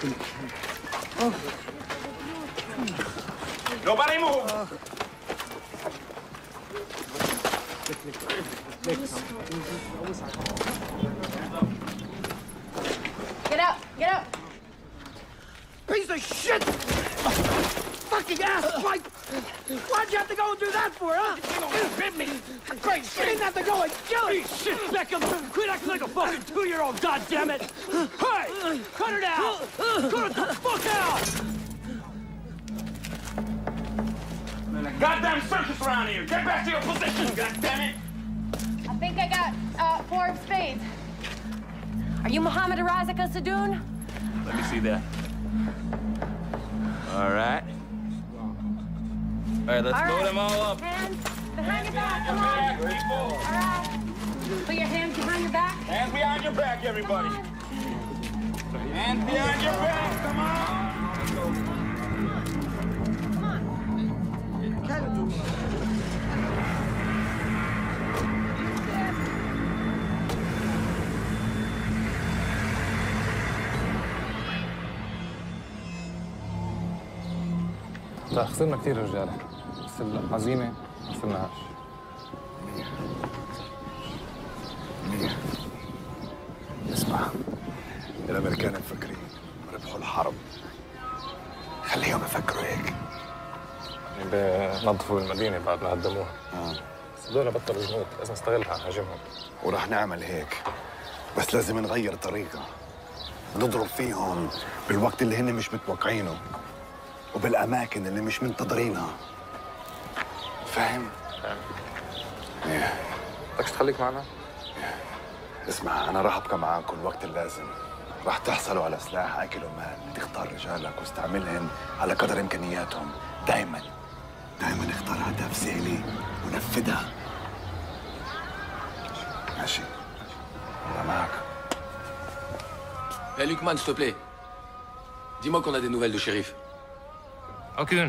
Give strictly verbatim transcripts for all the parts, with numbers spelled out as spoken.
Nobody move! Get up! Get up! Piece of shit! Fucking ass, Mike! Why'd you have to go and do that for, huh? You hit me! Great shit! You didn't have to go and kill it! Shit, Beckham! Quit acting like a fucking two-year-old, goddammit! Hey! Cut it out! Cut it the fuck out! Goddamn circus around here! Get back to your position, goddammit! I think I got uh, four of spades. Are you Mohammed Razak al-Sadoun? Let me see that. All right. All right, let's All load right. them all up. Hands behind your back, come Back, on. people. All right. Put your hands behind your back. Hands behind your back, everybody. Hands behind your back, come on. Come on. لا خسرنا كثير رجاله بس العزيمه ما خسرناهاش. منيح. اسمع، الامريكان مفكرين ربحوا الحرب، خليهم يفكروا هيك. يعني بنظفوا المدينه بعد ما هدموها. اه بس هذول بطلوا جنود، لازم نستغلها نهاجمهم. وراح نعمل هيك، بس لازم نغير طريقه، نضرب فيهم بالوقت اللي هن مش متوقعينه وبالاماكن اللي مش منتظرينها. فاهم؟ فاهم. ايه بدكش تخليك معنا؟ اسمع، انا راح ابقى معاكم الوقت اللازم. راح تحصلوا على سلاح اكل ومال، تختار رجالك واستعملهم على قدر امكانياتهم. دايما دايما اختار هدف سهلي ونفذها. ماشي؟ انا معك. Hé, hey, Lukman, s'il te plaît. Dis-moi qu'on a des nouvelles de shérif. Aucune.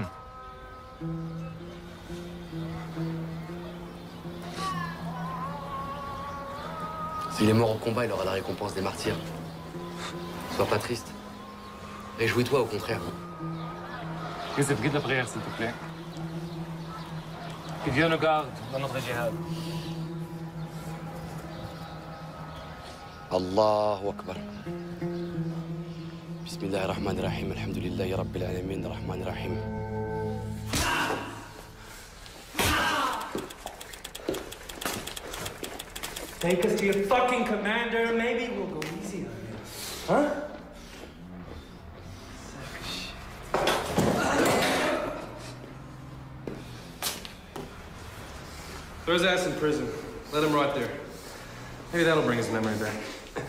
S'il est mort au combat, il aura la récompense des martyrs. Sois pas triste. Réjouis-toi, au contraire. Yusuf, guide la prière, s'il te plaît. Que Dieu nous garde dans notre jihad. Allahu Akbar. Bismillah ar-Rahman ar-Rahim. Alhamdulillahi Rabbil Alamin ar-Rahman ar-Rahim. Take us to your fucking commander, maybe we'll go easy on you. Huh? Throw his ass in prison. Let him rot there. Maybe that'll bring his memory back.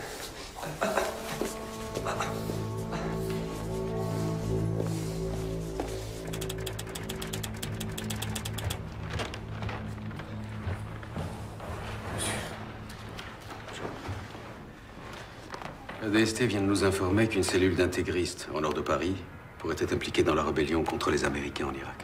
La D S T vient de nous informer qu'une cellule d'intégristes en nord de Paris pourrait être impliquée dans la rébellion contre les Américains en Irak.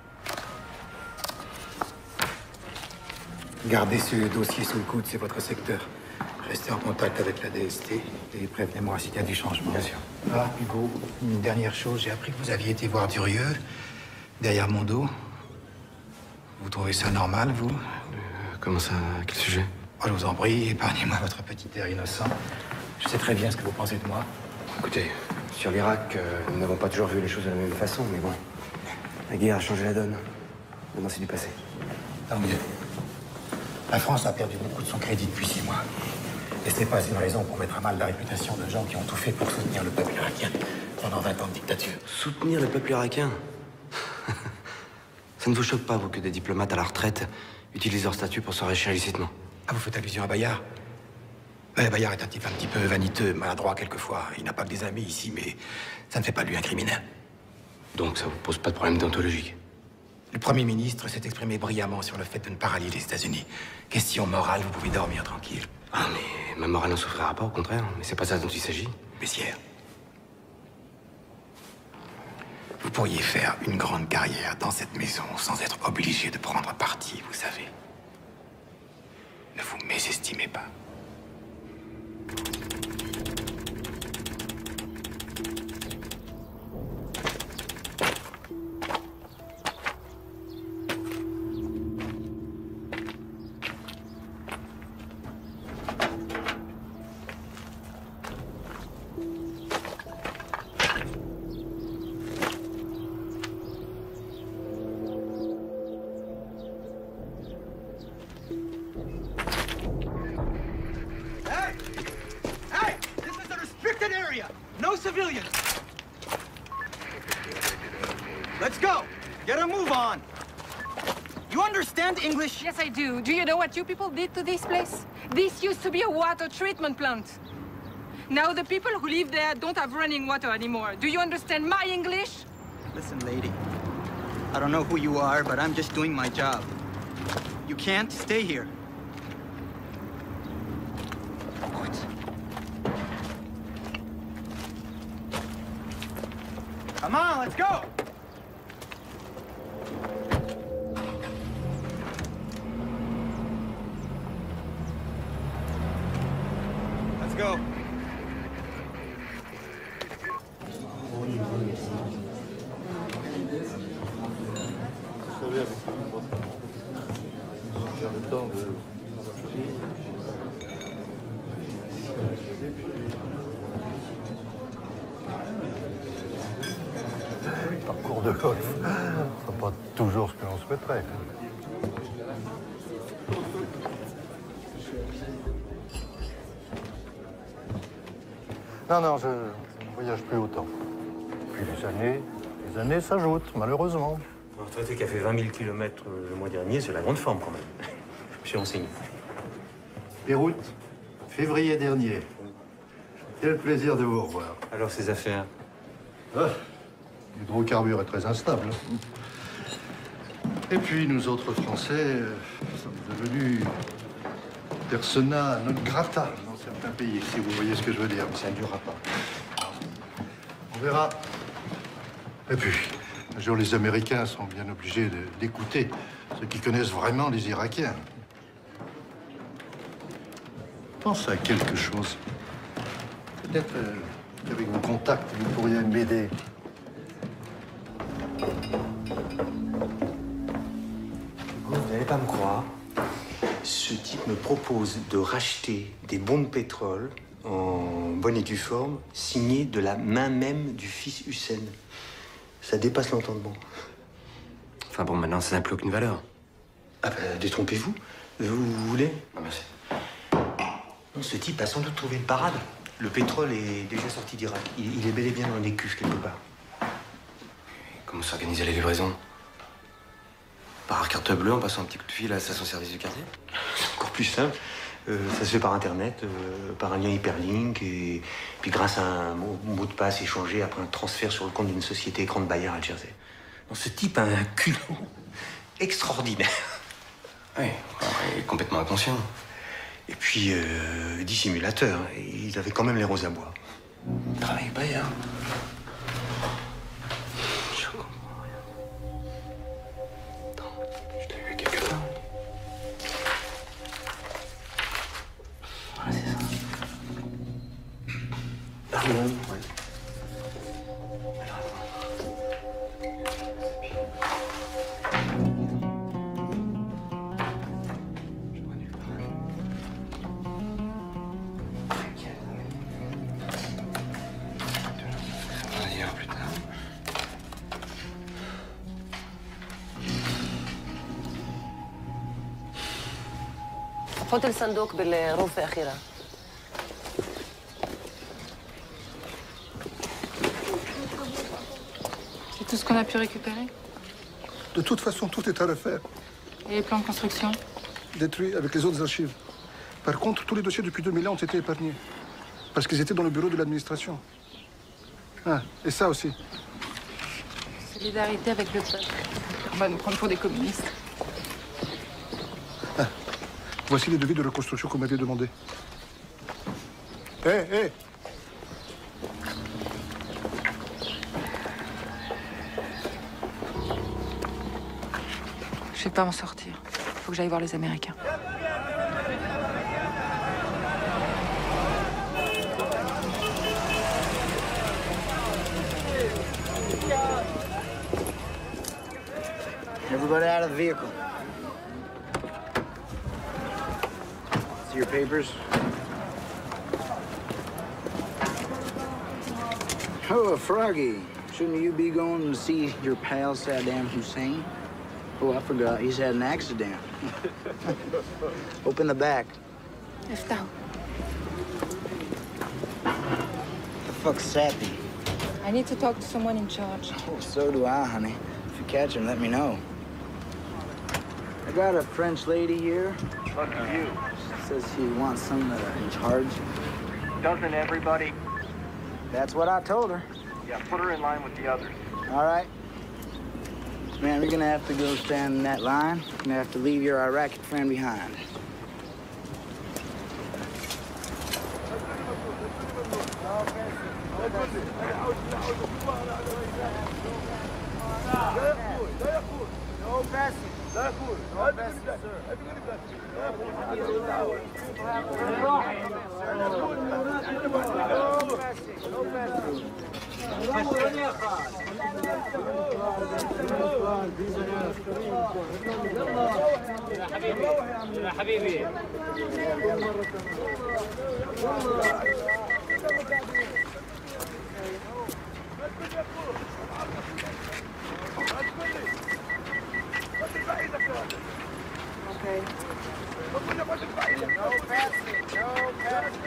Gardez ce dossier sous le coude, c'est votre secteur. Restez en contact avec la D S T et prévenez-moi s'il y a du changement. Bien sûr. Ah, Hugo, une dernière chose, j'ai appris que vous aviez été voir Durieux, derrière mon dos. Vous trouvez ça normal, vous? Euh, comment ça? À quel sujet? Oh, je vous en prie, épargnez-moi votre petit air innocent. Je sais très bien ce que vous pensez de moi. Écoutez, sur l'Irak, euh, nous n'avons pas toujours vu les choses de la même façon, mais bon. La guerre a changé la donne. Maintenant, c'est du passé. Tant mieux. La France a perdu beaucoup de son crédit depuis six mois. Et ce n'est pas une raison pour mettre à mal la réputation de gens qui ont tout fait pour soutenir le peuple irakien pendant vingt ans de dictature. Soutenir le peuple irakien? Ça ne vous choque pas, vous, que des diplomates à la retraite utilisent leur statut pour s'enrichir illicitement? Ah, vous faites allusion à Bayard? Ouais, Bayard est un type un petit peu vaniteux, maladroit quelquefois. Il n'a pas que des amis ici, mais ça ne fait pas de lui un criminel. Donc ça vous pose pas de problème déontologique? Le Premier ministre s'est exprimé brillamment sur le fait de ne pas rallier les États-Unis. Question morale, vous pouvez dormir tranquille. Ah, mais ma morale n'en souffrira pas, au contraire. Mais c'est pas ça dont il s'agit. Bessières, vous pourriez faire une grande carrière dans cette maison sans être obligé de prendre parti, vous savez. Ne vous mésestimez pas. area. No civilians. Let's go. Get a move on. You understand English? Yes, I do. Do you know what you people did to this place? This used to be a water treatment plant. Now the people who live there don't have running water anymore. Do you understand my English? Listen, lady. I don't know who you are, but I'm just doing my job. You can't stay here. Come on, let's go! Let's go. Parcours de golf, c'est pas toujours ce que l'on souhaiterait. Non, non, je ne voyage plus autant. Puis les années, les années s'ajoutent, malheureusement. Un retraité qui a fait vingt mille kilomètres le mois dernier, c'est la grande forme quand même. Je me suis renseigné. Beyrouth, février dernier. Quel plaisir de vous revoir. Alors, ces affaires? Ah, l'hydrocarbure est très instable. Et puis, nous autres Français euh, sommes devenus persona non grata dans certains pays, si vous voyez ce que je veux dire. Mais ça ne durera pas. On verra. Et puis, un jour, les Américains sont bien obligés de- d'écouter ceux qui connaissent vraiment les Irakiens. Pense à quelque chose. Peut-être euh, qu'avec vos contacts, vous pourriez m'aider. Vous n'allez pas me croire. Ce type me propose de racheter des bons de pétrole en bonne et due forme, signés de la main même du fils Hussein. Ça dépasse l'entendement. Enfin bon, maintenant, ça n'a plus aucune valeur. Ah ben, détrompez-vous. Vous, vous voulez? Non, merci. Non, ce type a sans doute trouvé une parade. Le pétrole est déjà sorti d'Irak. Il, il est bel et bien dans les cuves quelque part. Comment s'organiser la livraison? Par carte bleue en passant un petit coup de fil à la station-service du quartier? C'est encore plus simple. Euh, ça se fait par Internet, euh, par un lien hyperlink, et puis grâce à un mot, mot de passe échangé après un transfert sur le compte d'une société écran de Bayer à Jersey. Non, ce type a un culot extraordinaire. Oui, il est complètement inconscient. Et puis, euh, dissimulateur. Il avait quand même les roses à bois. Travaille avec Bayer. Je comprends rien. Attends, je t'ai vu quelque part. Voilà, c'est ça. Pardon, ouais. حط الصندوق بالغرفة الأخيرة. C'est tout ce qu'on a pu récupérer? De toute façon, tout est à refaire. Et les plans de construction? Détruits avec les autres archives. Par contre, tous les dossiers depuis deux mille ans ont été épargnés. Parce qu'ils étaient dans le bureau de l'administration. Ah, et ça aussi. Solidarité avec le peuple. On va nous prendre pour des communistes. Voici les devis de reconstruction qu'on m'avait demandé. Hé, hey, hé hey. Je vais pas m'en sortir. Faut que j'aille voir les Américains. Everybody out of the vehicle. See your papers? Oh, Froggy. Shouldn't you be going to see your pal Saddam Hussein? Oh, I forgot. He's had an accident. Open the back. افتحوا. The fuck's Sappy? I need to talk to someone in charge. Oh, so do I, honey. If you catch him, let me know. I got a French lady here. Lucky you. She says she wants someone in charge. Doesn't everybody? That's what I told her. Yeah, put her in line with the others. All right. Man, you're gonna have to go stand in that line. You're gonna have to leave your Iraqi friend behind. No passing. No passing, يا حبيبي Okay. No passing. No passing.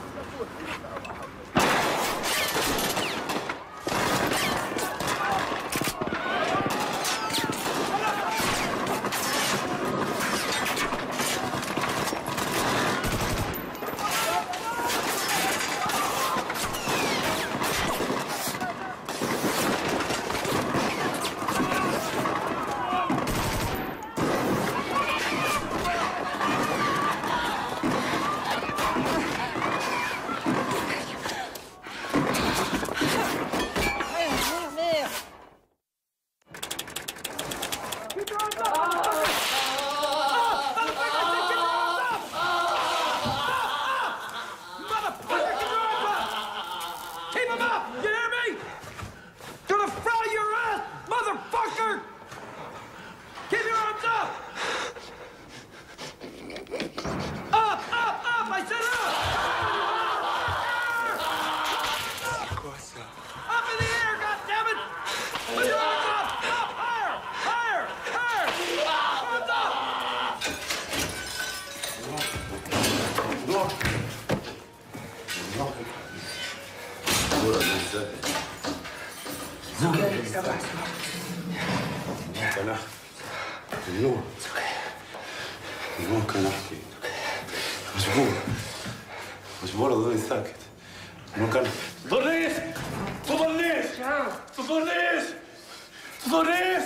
ممنوع ممنوع كان احكي مجبور مجبور اضل ساكت ممنوع كان تضرنيش تضرنيش تضرنيش تضرنيش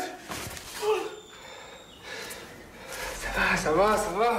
Ça va, ça va, ça va.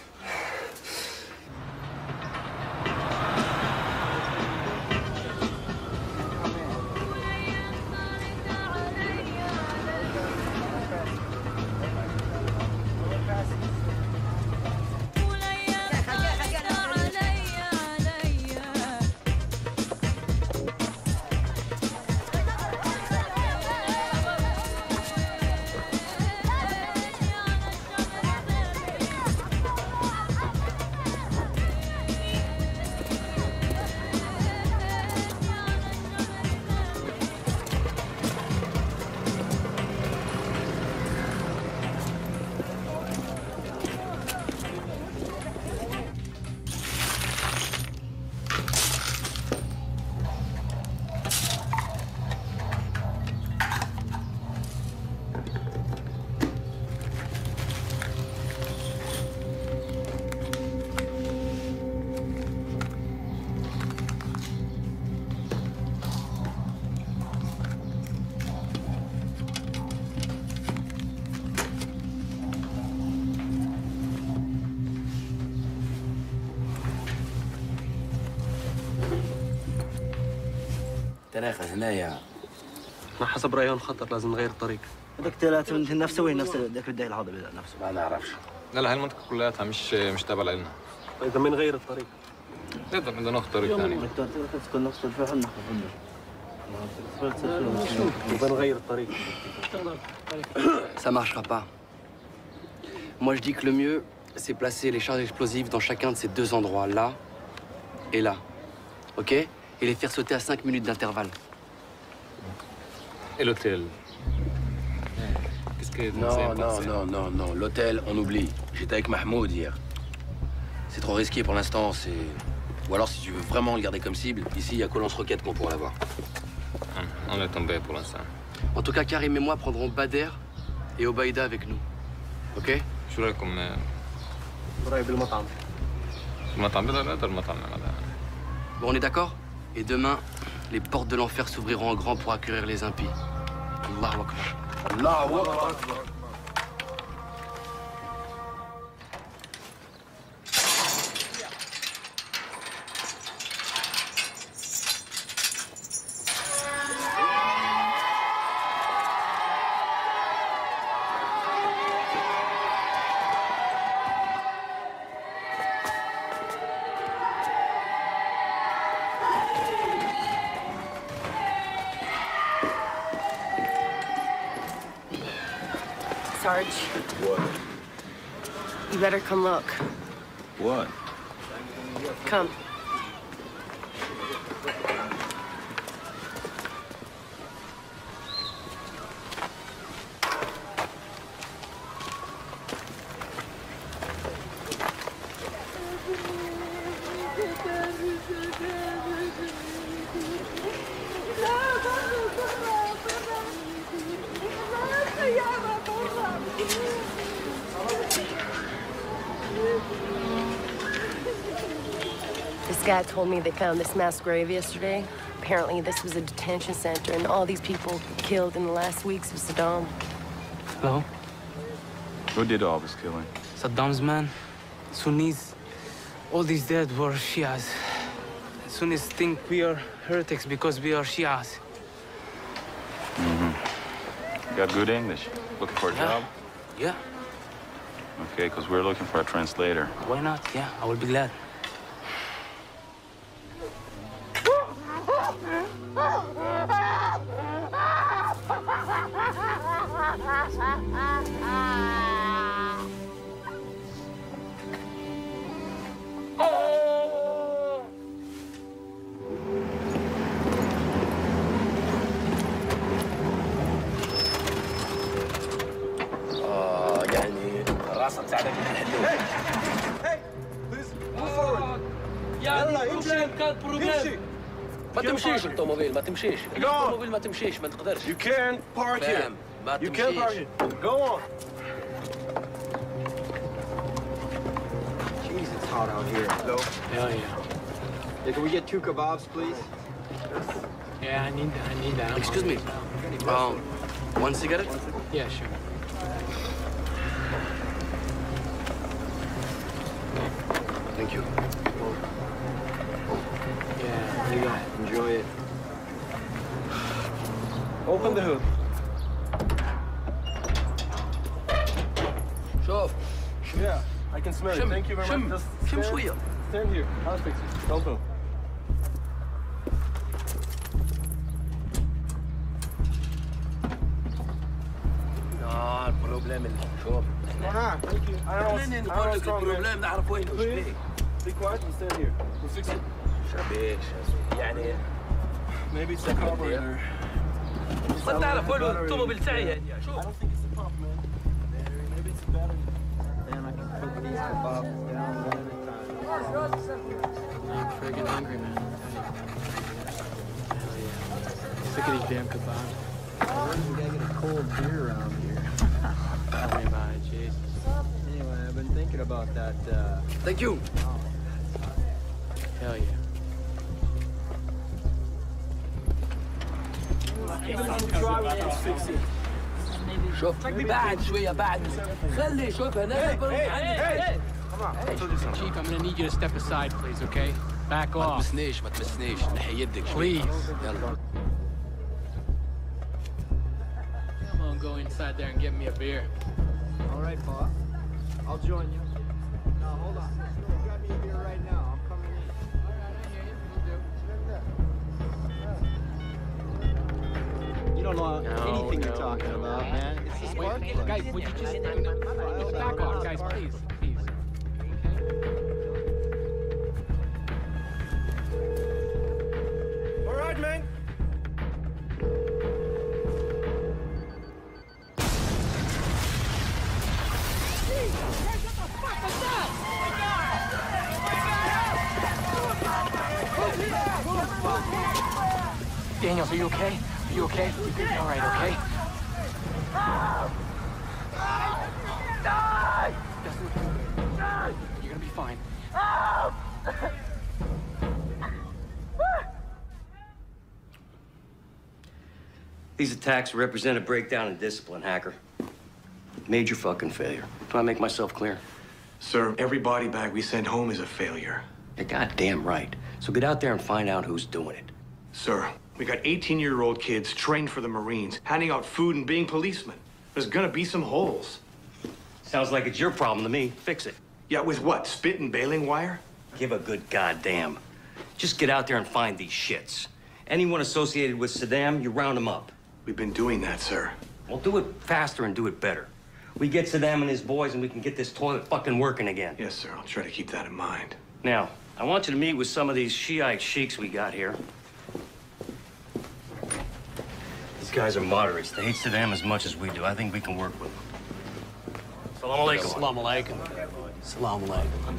تناخذ هنايا ما حسب رأيهم خطر لازم نغير الطريق. هذاك ثلاثة من نفسه وين نفس ذاك بداية الهضبة نفسه ما نعرفش. لا لا هاي المنطقة كلها مش مش تابعة لنا. إذا ما نغير الطريق. نقدر بدنا ناخذ طريق ثاني. إذا نغير الطريق. Ça marchera pas. Moi je dis que le mieux, c'est placer les charges explosives dans chacun de ces deux endroits, là et là. Ok? Et les faire sauter à cinq minutes d'intervalle. Et l'hôtel? Qu'est-ce que Non, non, non, non, non. L'hôtel, on oublie. J'étais avec Mahmoud hier. C'est trop risqué pour l'instant, c'est... Ou alors, si tu veux vraiment le garder comme cible, ici, il y a qu'au lance-roquettes qu'on pourra l'avoir. On est tombé pour l'instant. En tout cas, Karim et moi prendrons Bader et Obaïda avec nous. Ok? شو رايكم قريب المطعم. المطعم بدل المطعم هذا. Bon, on est d'accord? Et demain, les portes de l'enfer s'ouvriront en grand pour accueillir les impies. Allahu Akbar. Allahu Akbar. Sarge. What? You better come look. What? Come. This guy told me they found this mass grave yesterday. Apparently this was a detention center and all these people killed in the last weeks of Saddam. Hello? Who did all this killing? Saddam's men, Sunnis. All these dead were Shias. Sunnis think we are heretics because we are Shias. Mm-hmm. You got good English? Looking for a Yeah. job? Yeah. Okay, because we're looking for a translator. Why not? Yeah, I will be glad. آه يعني راسك ساعدك Hey! Hey! Please, move forward. يلا امشي امشي. ما تمشيش الطوموبيل ما تمشيش الطوموبيل ما تمشيش ما تقدرش. You can't park here. فاهم ما You can't park تمشيش. here. Go on. Jeez, it's hot out here. Hello? Yeah, yeah. Yeah, can we get two kebabs, please? Yeah, I need I need that. Excuse me. Um, one cigarette? Yeah, sure. Thank you. Yeah, here you go. Enjoy it. Open the hood. شوف. Yeah, I can smell it. شم. Thank you very شم. much. Just شم stand- شوية. Stand here. I'll fix it. Don't move. اه البروبليم اللي شوف. Ah, thank you. I don't know what's- منين I don't know نقول what's لك wrong, man. البروبليم نعرف وينه ايش Please, فيه. be quiet and stand here. We'll fix it. شبيش يعني Maybe it's the carburetor. ما تعرف وين الطوموبيل تاعي هذه شوف. I don't think it's the pump, man. Battery, maybe it's the battery. Damn, I can put these kebabs down one at a time. I'm friggin' hungry, man. Hell yeah. Sick of these damn kebabs. We gotta get a cold beer around here. Tell me about it, jeez. Anyway, I've been thinking about that, uh... Thank you. Hell yeah. شوف بعد شوية بعد خلي شوف هنا Chief, I'm gonna need you to step aside, please, okay? Back ما off. تمسنيش ما تمسنيش نحي يدك شوي. Please. يلا. Come on, go inside there and get me a beer. All right, boss. I'll join you. Now, hold on. Grab me a beer right now. I'm coming in. You don't know No, anything no, you're talking no. about, man. It's the spark Wait, plug. guys, would you just back off, guys, please, please. All right, man. Daniels, are you okay? Are you okay? You're gonna be all right, okay? You're gonna be fine. These attacks represent a breakdown in discipline, Hacker. Major fucking failure. Do I make myself clear? Sir, every body bag we send home is a failure. You're goddamn right. So get out there and find out who's doing it. Sir, we got eighteen-year-old kids trained for the Marines, handing out food and being policemen. There's gonna be some holes. Sounds like it's your problem to me. Fix it. Yeah, with what? Spit and baling wire? Give a good goddamn. Just get out there and find these shits. Anyone associated with Saddam, you round them up. We've been doing that, sir. Well, do it faster and do it better. We get Saddam and his boys and we can get this toilet fucking working again. Yes, sir. I'll try to keep that in mind. Now, I want you to meet with some of these Shiite sheiks we got here. These guys are moderates. They hate Saddam as much as we do. I think we can work with them. Salam alaikum. Salam alaikum. Salam alaikum.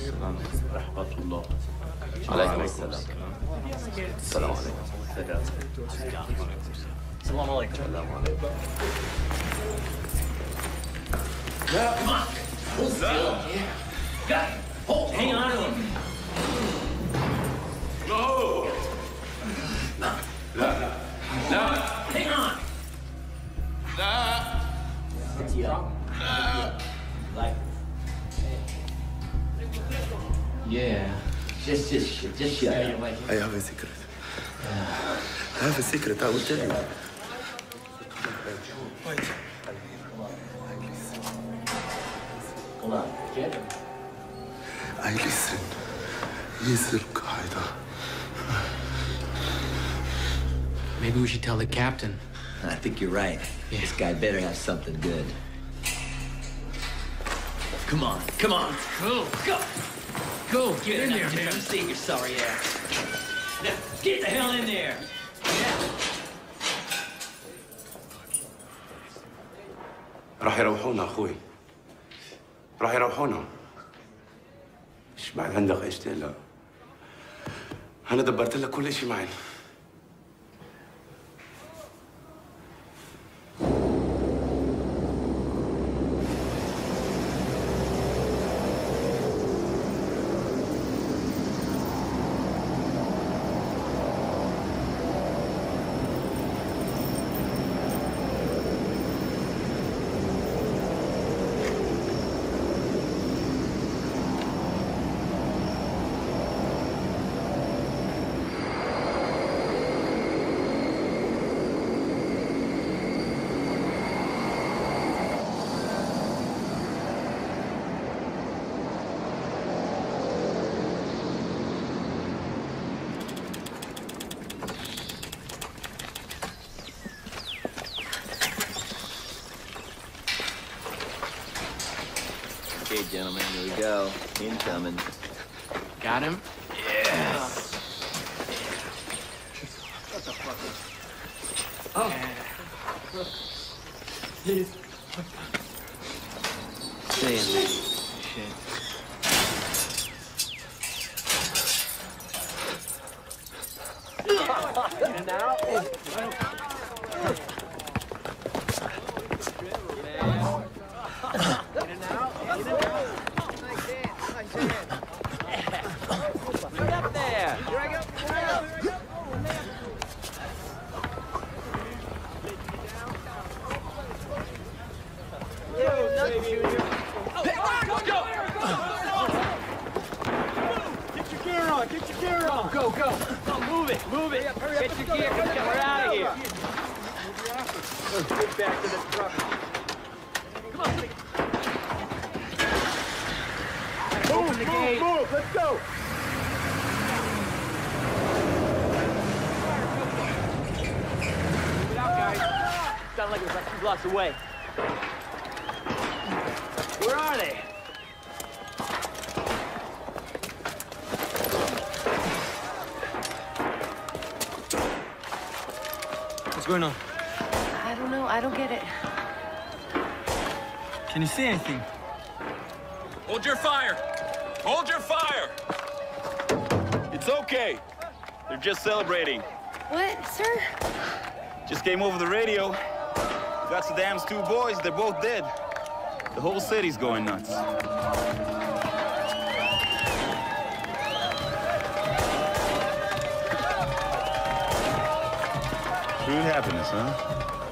Alaikum assalam. Salam alaikum. Salam alaikum. Come on. Hold still. Got it. Hold. Hang on to him. No. No. No. No. Hang on. No. Yeah. No. Like. Yeah. Just, just, just shut up. I have a secret. I have a secret, I will tell you. Wait. Come on, get him. I listen. He's Al Qaeda. Maybe we should tell the captain. I think you're right. Yeah. This guy better have something good. Come on, come on. Go, go. Go, get in there, man. man. Save your sorry ass. Now, get the hell in there. راح يروحونا اخوي. راح يروحونا. ايش بعد عندك ايش تقلق؟ انا دبرت لك كل شيء معي. Okay, gentlemen, here we go. Incoming. Got him? Yes. What the fuck? Oh. Stay in there. Shit. And now. Right up there. Let's go! Get your gear on! Get your gear on! Go, go! Go, move it! Move it! Get your gear! We're out of here! Let's get back to the truck. Come on! Open the gate! Move! Move! Let's go! Get out, guys! Sounded like it was like two blocks away. Where are they? What's going on? I don't know. I don't get it. Can you see anything? Hold your fire! Hold your fire! It's okay. They're just celebrating. What, sir? Just came over the radio. Got Saddam's two boys, they're both dead. The whole city's going nuts. True happiness, huh?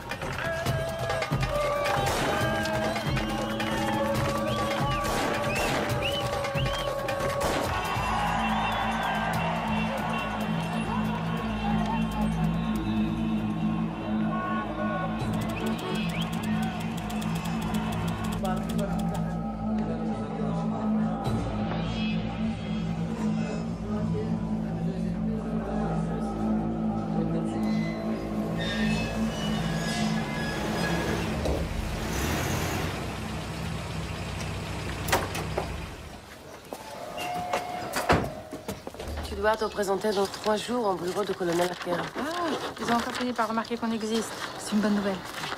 Tu dois te présenter dans trois jours au bureau du colonel Harker. Ah, ils ont encore fini par remarquer qu'on existe. C'est une bonne nouvelle.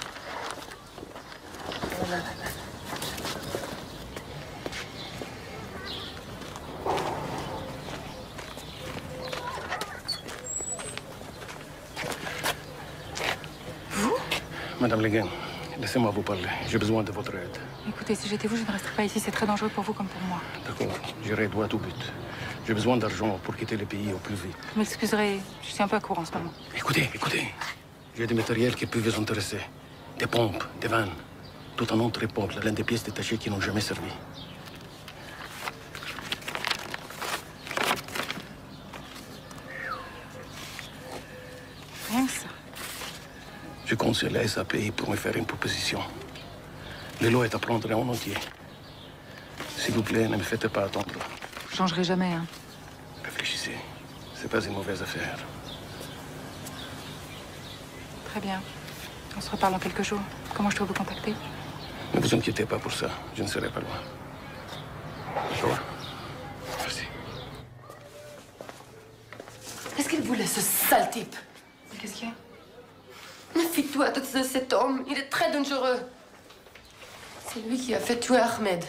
Voilà. Vous? Madame Leguin, laissez-moi vous parler. J'ai besoin de votre aide. Écoutez, si j'étais vous, je ne resterais pas ici. C'est très dangereux pour vous comme pour moi. D'accord, j'irai droit au but. J'ai besoin d'argent pour quitter le pays au plus vite. Vous m'excuserez, je suis un peu à court en ce moment. Écoutez, écoutez. J'ai des matériels qui peuvent vous intéresser. Des pompes, des vannes. Tout en autre époque, l'un des pièces détachées qui n'ont jamais servi. Rien que ça. Je compte sur la S A P I pour me faire une proposition. Le lot est à prendre en entier. S'il vous plaît, ne me faites pas attendre. Je changerai jamais, hein. Réfléchissez. C'est pas une mauvaise affaire. Très bien. On se reparle dans quelques jours. Comment je dois vous contacter? Ne vous inquiétez pas pour ça. Je ne serai pas loin. Au revoir. Merci. Qu'est-ce qu'il voulait, ce sale type? Qu'est-ce qu'il y a? Méfie-toi de cet homme. Il est très dangereux. C'est lui qui a fait tuer Ahmed.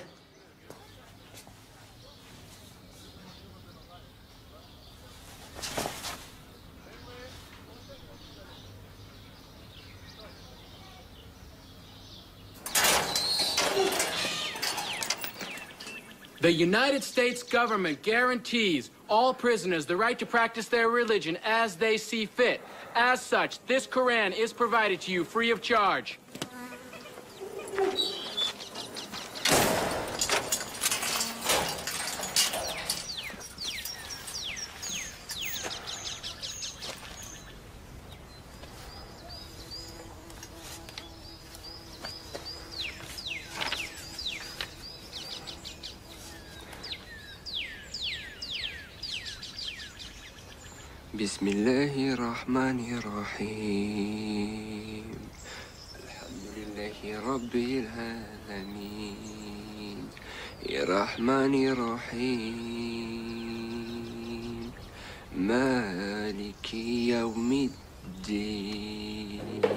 The United States government guarantees all prisoners the right to practice their religion as they see fit. As such, this Quran is provided to you free of charge. بسم الله الرحمن الرحيم الحمد لله رب العالمين الرحمن الرحيم مالك يوم الدين.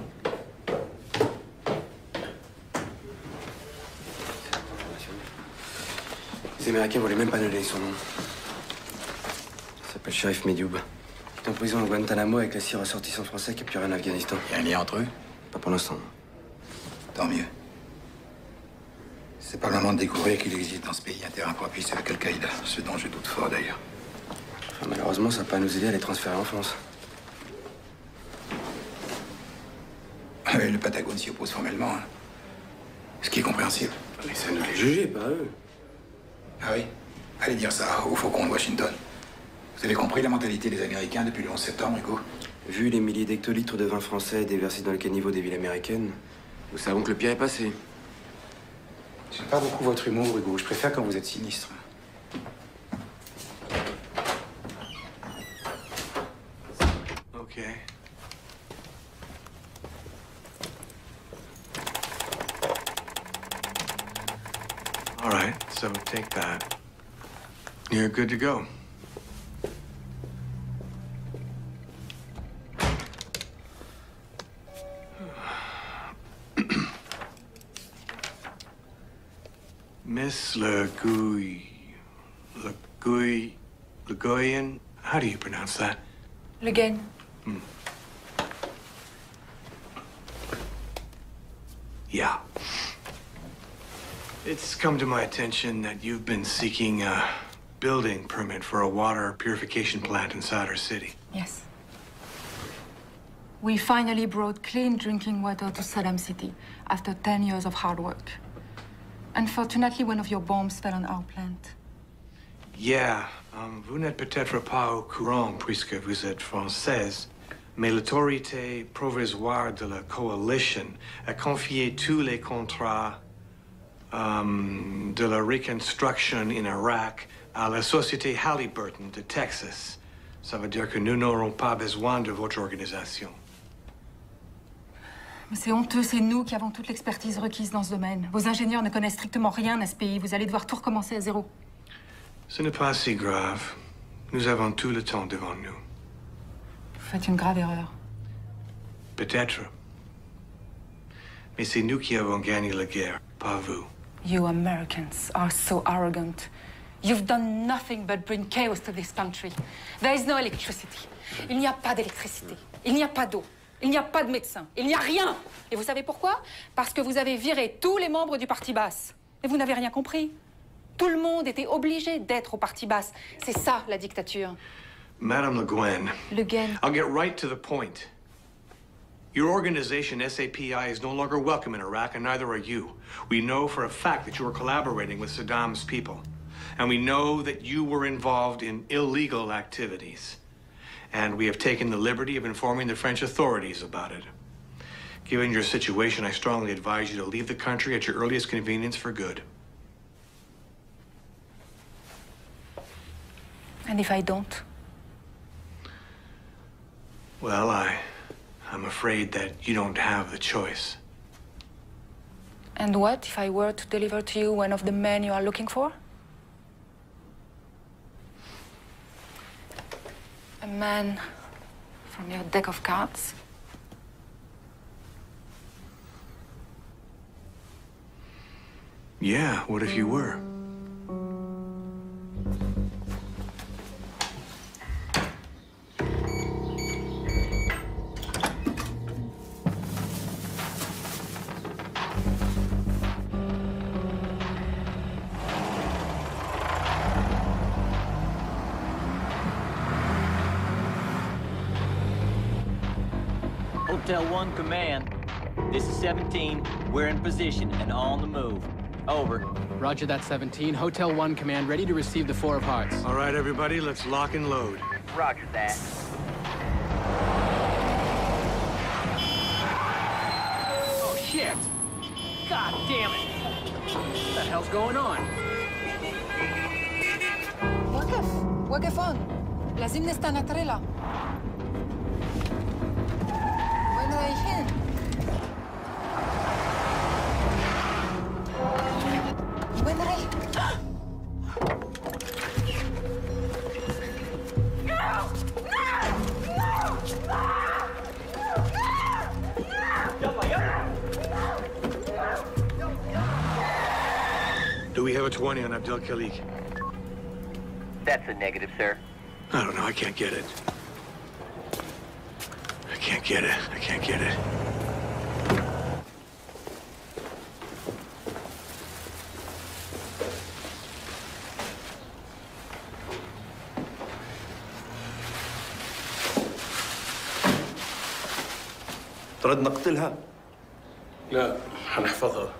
Les Américains voulaient même pas donner son nom. Il s'appelle Sharif Medioub. Il est en prison à Guantanamo avec les six ressortissants français qui capturés en Afghanistan. Il y a un lien entre eux? Pas pour l'instant. Tant mieux. C'est pas le moment de découvrir qu'il existe dans ce pays un terrain propice avec Al-Qaïda, ce dont je doute fort d'ailleurs. Enfin, malheureusement, ça va pas nous aider à les transférer en France. Ah oui, le Patagone s'y oppose formellement, hein. Ce qui est compréhensible. Mais c'est à nous de les juger, pas eux. Ah oui? Allez dire ça au faucon de Washington. Vous avez compris la mentalité des Américains depuis le onze septembre, Hugo? Vu les milliers d'hectolitres de vin français déversés dans le caniveau des villes américaines, nous savons que le pire est passé. J'aime pas beaucoup votre humour, Hugo. Je préfère quand vous êtes sinistre. Ok. All right, so take that. You're good to go. Miss Legui, Legui, Legoyan, how do you pronounce that? Le Gain. Hmm. Yeah. It's come to my attention that you've been seeking a building permit for a water purification plant inside our city. Yes. We finally brought clean drinking water to Saddam City after ten years of hard work. Unfortunately, one of your bombs fell on our plant. Yeah, um, vous n'êtes peut-être pas au courant puisque vous êtes française, mais l'autorité provisoire de la coalition a confié tous les contrats um, de la reconstruction in Iraq à la société Halliburton de Texas. Ça veut dire que nous n'aurons pas besoin de votre organisation. Mais c'est honteux, c'est nous qui avons toute l'expertise requise dans ce domaine. Vos ingénieurs ne connaissent strictement rien à ce pays. Vous allez devoir tout recommencer à zéro. Ce n'est pas si grave. Nous avons tout le temps devant nous. Vous faites une grave erreur. Peut-être. Mais c'est nous qui avons gagné la guerre, pas vous. You Americans are so arrogant. You've done nothing but bring chaos to this country. There is no electricity. Il n'y a pas d'électricité. Il n'y a pas d'eau. Il n'y a pas de médecin. Il n'y a rien. Et vous savez pourquoi? Parce que vous avez viré tous les membres du Parti basse. Et vous n'avez rien compris. Tout le monde était obligé d'être au Parti basse. C'est ça, la dictature. Madame Le Guen. Le Guen. I'll get right to the point. Your organization, S A P I, is no longer welcome in Iraq, and neither are you. We know for a fact that you were collaborating with Saddam's people. And we know that you were involved in illegal activities. And we have taken the liberty of informing the French authorities about it. Given your situation, I strongly advise you to leave the country at your earliest convenience for good. And if I don't? Well, I... I'm afraid that you don't have the choice. And what if I were to deliver to you one of the men you are looking for? A man from your deck of cards? Yeah, what if you were? Hotel one Command. This is seventeen. We're in position and on the move. Over. Roger that, seventeen. Hotel one Command, ready to receive the Four of Hearts. All right, everybody, let's lock and load. Roger that. Oh, shit! God damn it! What the hell's going on? وقف وقف هون لازم نستنى تريلا وين رايحين؟ وين رايح؟ Do we have a twenty on Abdel Khalik? That's a negative, sir. I don't know, I can't get it. I can't get it, I can't get it. ترد نقتلها؟ لا، هنحفظها.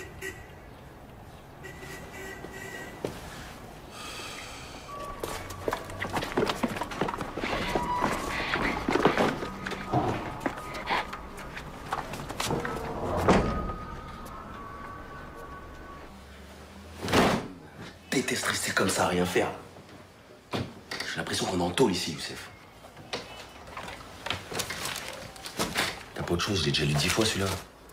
Déteste rester comme ça à rien faire. J'ai l'impression qu'on est en tôle ici, Youssef. T'as pas autre chose, je l'ai déjà lu dix fois celui-là.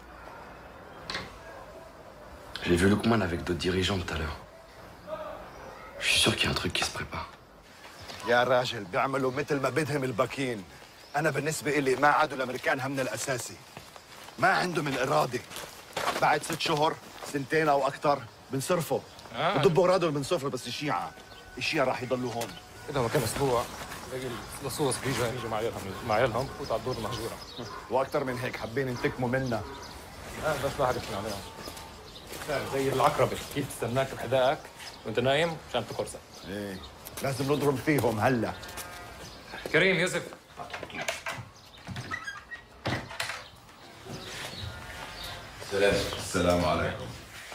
J'ai vu Lukman avec d'autres dirigeants tout à l'heure. Je suis sûr qu'il y a un truc qui se prépare. يا راجل بيعملوا مثل ما بدهم الباكين. أنا بالنسبة إلي ما عادوا الأمريكان همنا الأساسي. ما عندهم الإرادة. بعد ست شهور سنتين أو أكثر بنصرفوا. آه. بضبوا أغراضهم بنصرفوا بس الشيعة. الشيعة راح يضلوا هون. إذا ما كان أسبوع باقي اللصوص بيجوا يجوا مع عيالهم مع عيالهم بفوت على الدور المهجوره. واكثر من هيك حابين ينتقموا منا. لا بس ما حدا يحكي عليهم. زي العقربه كيف تستناك بحذائك وانت نايم مشان تقرصك. ايه لازم نضرب فيهم هلا. كريم يوسف. سلام. السلام عليكم.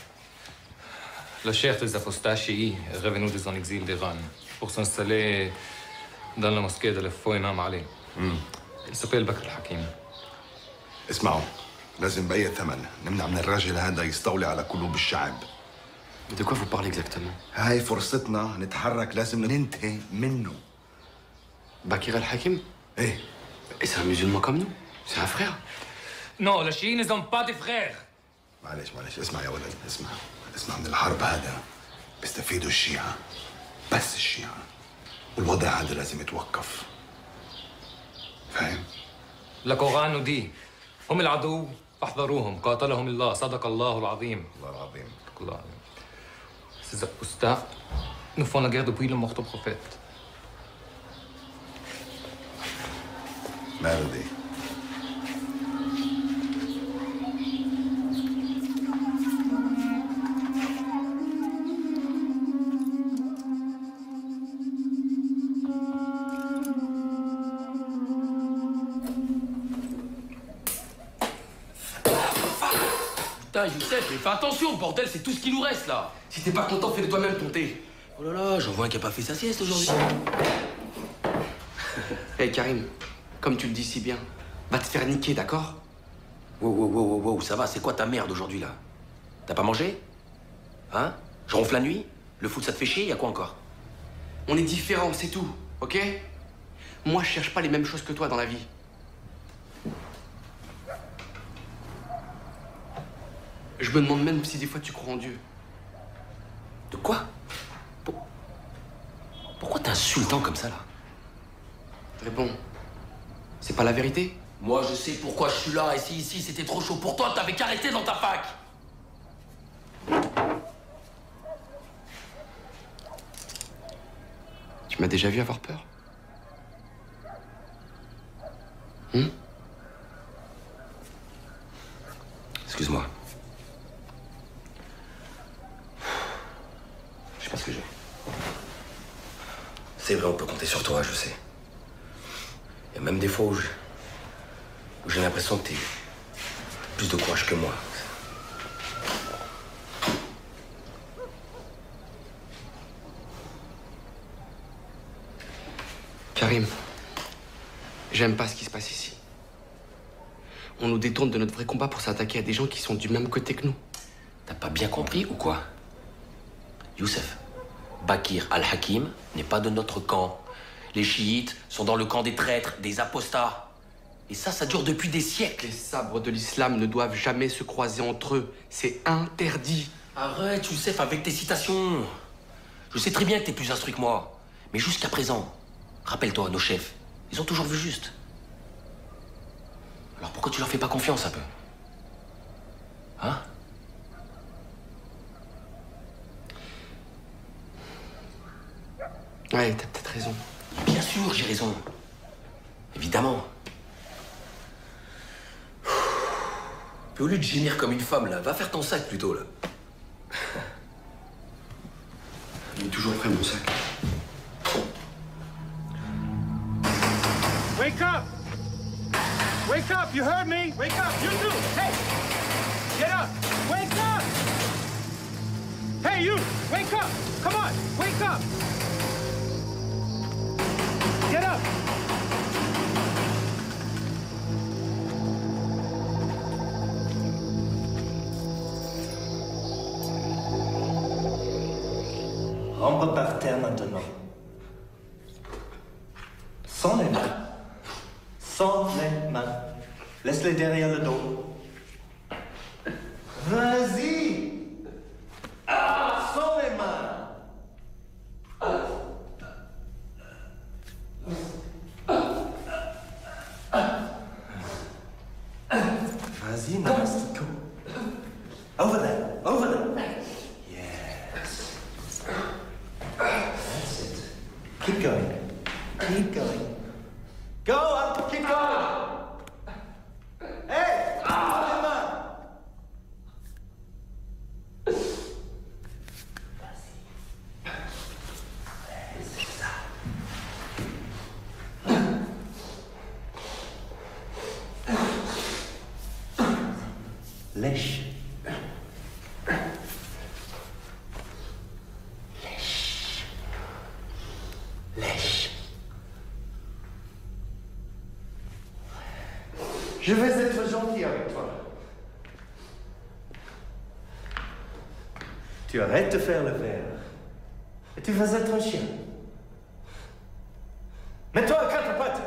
Le chef des apostats est revenu de son exil d'Iran pour s'installer dans la mosquée de l'Efou Imam Ali. Il s'appelle Bakr al-Hakim. اسمعوا لازم بأي ثمن نمنع من الراجل هذا يستولي على قلوب الشعب. De quoi vous parlez exactement? هاي فرصتنا نتحرك لازم ننتهي منه. Bakr al-Hakim? ايه. Et c'est un musulman comme nous? C'est un frère? Non, les chiites ne sont pas des frères. معلش معلش اسمع يا ولد اسمع. اسمع من الحرب هذا بيستفيدوا الشيعة بس الشيعة والوضع هذا لازم يتوقف. فاهم؟ القرآن nous dit هم العدو فاحذروهم قاتلهم الله صدق الله العظيم. الله العظيم. الله العظيم. Ces apostats nous font la guerre depuis le mort du prophète. ماله دي؟ Putain, Youssef, mais fais attention, bordel, c'est tout ce qui nous reste là. Si t'es pas content, fais-le toi-même ton thé. Oh là là, j'en vois un qui a pas fait sa sieste aujourd'hui. Hé hey, Karim, comme tu le dis si bien, va te faire niquer, d'accord? Wow, wow, wow, wow, wow, ça va, c'est quoi ta merde aujourd'hui là? T'as pas mangé? Hein? Je ronfle la nuit? Le foot ça te fait chier? Y'a quoi encore? On est différents, c'est tout, ok? Moi, je cherche pas les mêmes choses que toi dans la vie. Je me demande même si des fois tu crois en Dieu. De quoi? Pour... Pourquoi t'es insultant comme ça, là? Réponds. C'est pas la vérité? Moi, je sais pourquoi je suis là, et si ici c'était trop chaud pour toi, t'avais qu'à rester dans ta fac! Tu m'as déjà vu avoir peur? Hum? Excuse-moi. Je sais pas ce que j'ai. C'est vrai, on peut compter sur toi, je sais. Il y a même des fois où je- où j'ai l'impression que t'es plus de courage que moi. Karim, j'aime pas ce qui se passe ici. On nous détourne de notre vrai combat pour s'attaquer à des gens qui sont du même côté que nous. T'as pas bien compris ou quoi? Youssef, Bakr al-Hakim n'est pas de notre camp. Les chiites sont dans le camp des traîtres, des apostats. Et ça, ça dure depuis des siècles. Les sabres de l'islam ne doivent jamais se croiser entre eux. C'est interdit. Arrête, Youssef, avec tes citations. Je sais très bien que t'es plus instruit que moi. Mais jusqu'à présent, rappelle-toi, nos chefs, ils ont toujours vu juste. Alors pourquoi tu leur fais pas confiance un peu? Hein? Ouais, t'as peut-être raison. Bien sûr, j'ai raison. Évidemment. Puis au lieu de gémir comme une femme, là, va faire ton sac plutôt, là. Il est toujours prêt, mon sac. Wake up! Wake up! You heard me? Wake up! You too! Hey! Get up! Wake up! Hey, you! Wake up! Come on! Wake up! Get up! Rentre par terre maintenant. Sans les mains. Sans les mains. Laisse-les derrière le dos. Vas-y! Ah, sans les mains! Vas-y, Namaste. Go. Over there. Over there. Yes. That's it. Keep going. Keep going. Go, hein? Keep going! Hey! Ah, les mains! Lèche. Lèche. Lèche. Je vais être gentil avec toi. Tu arrêtes de faire le verre. Et tu vas être un chien. Mets-toi à quatre pattes.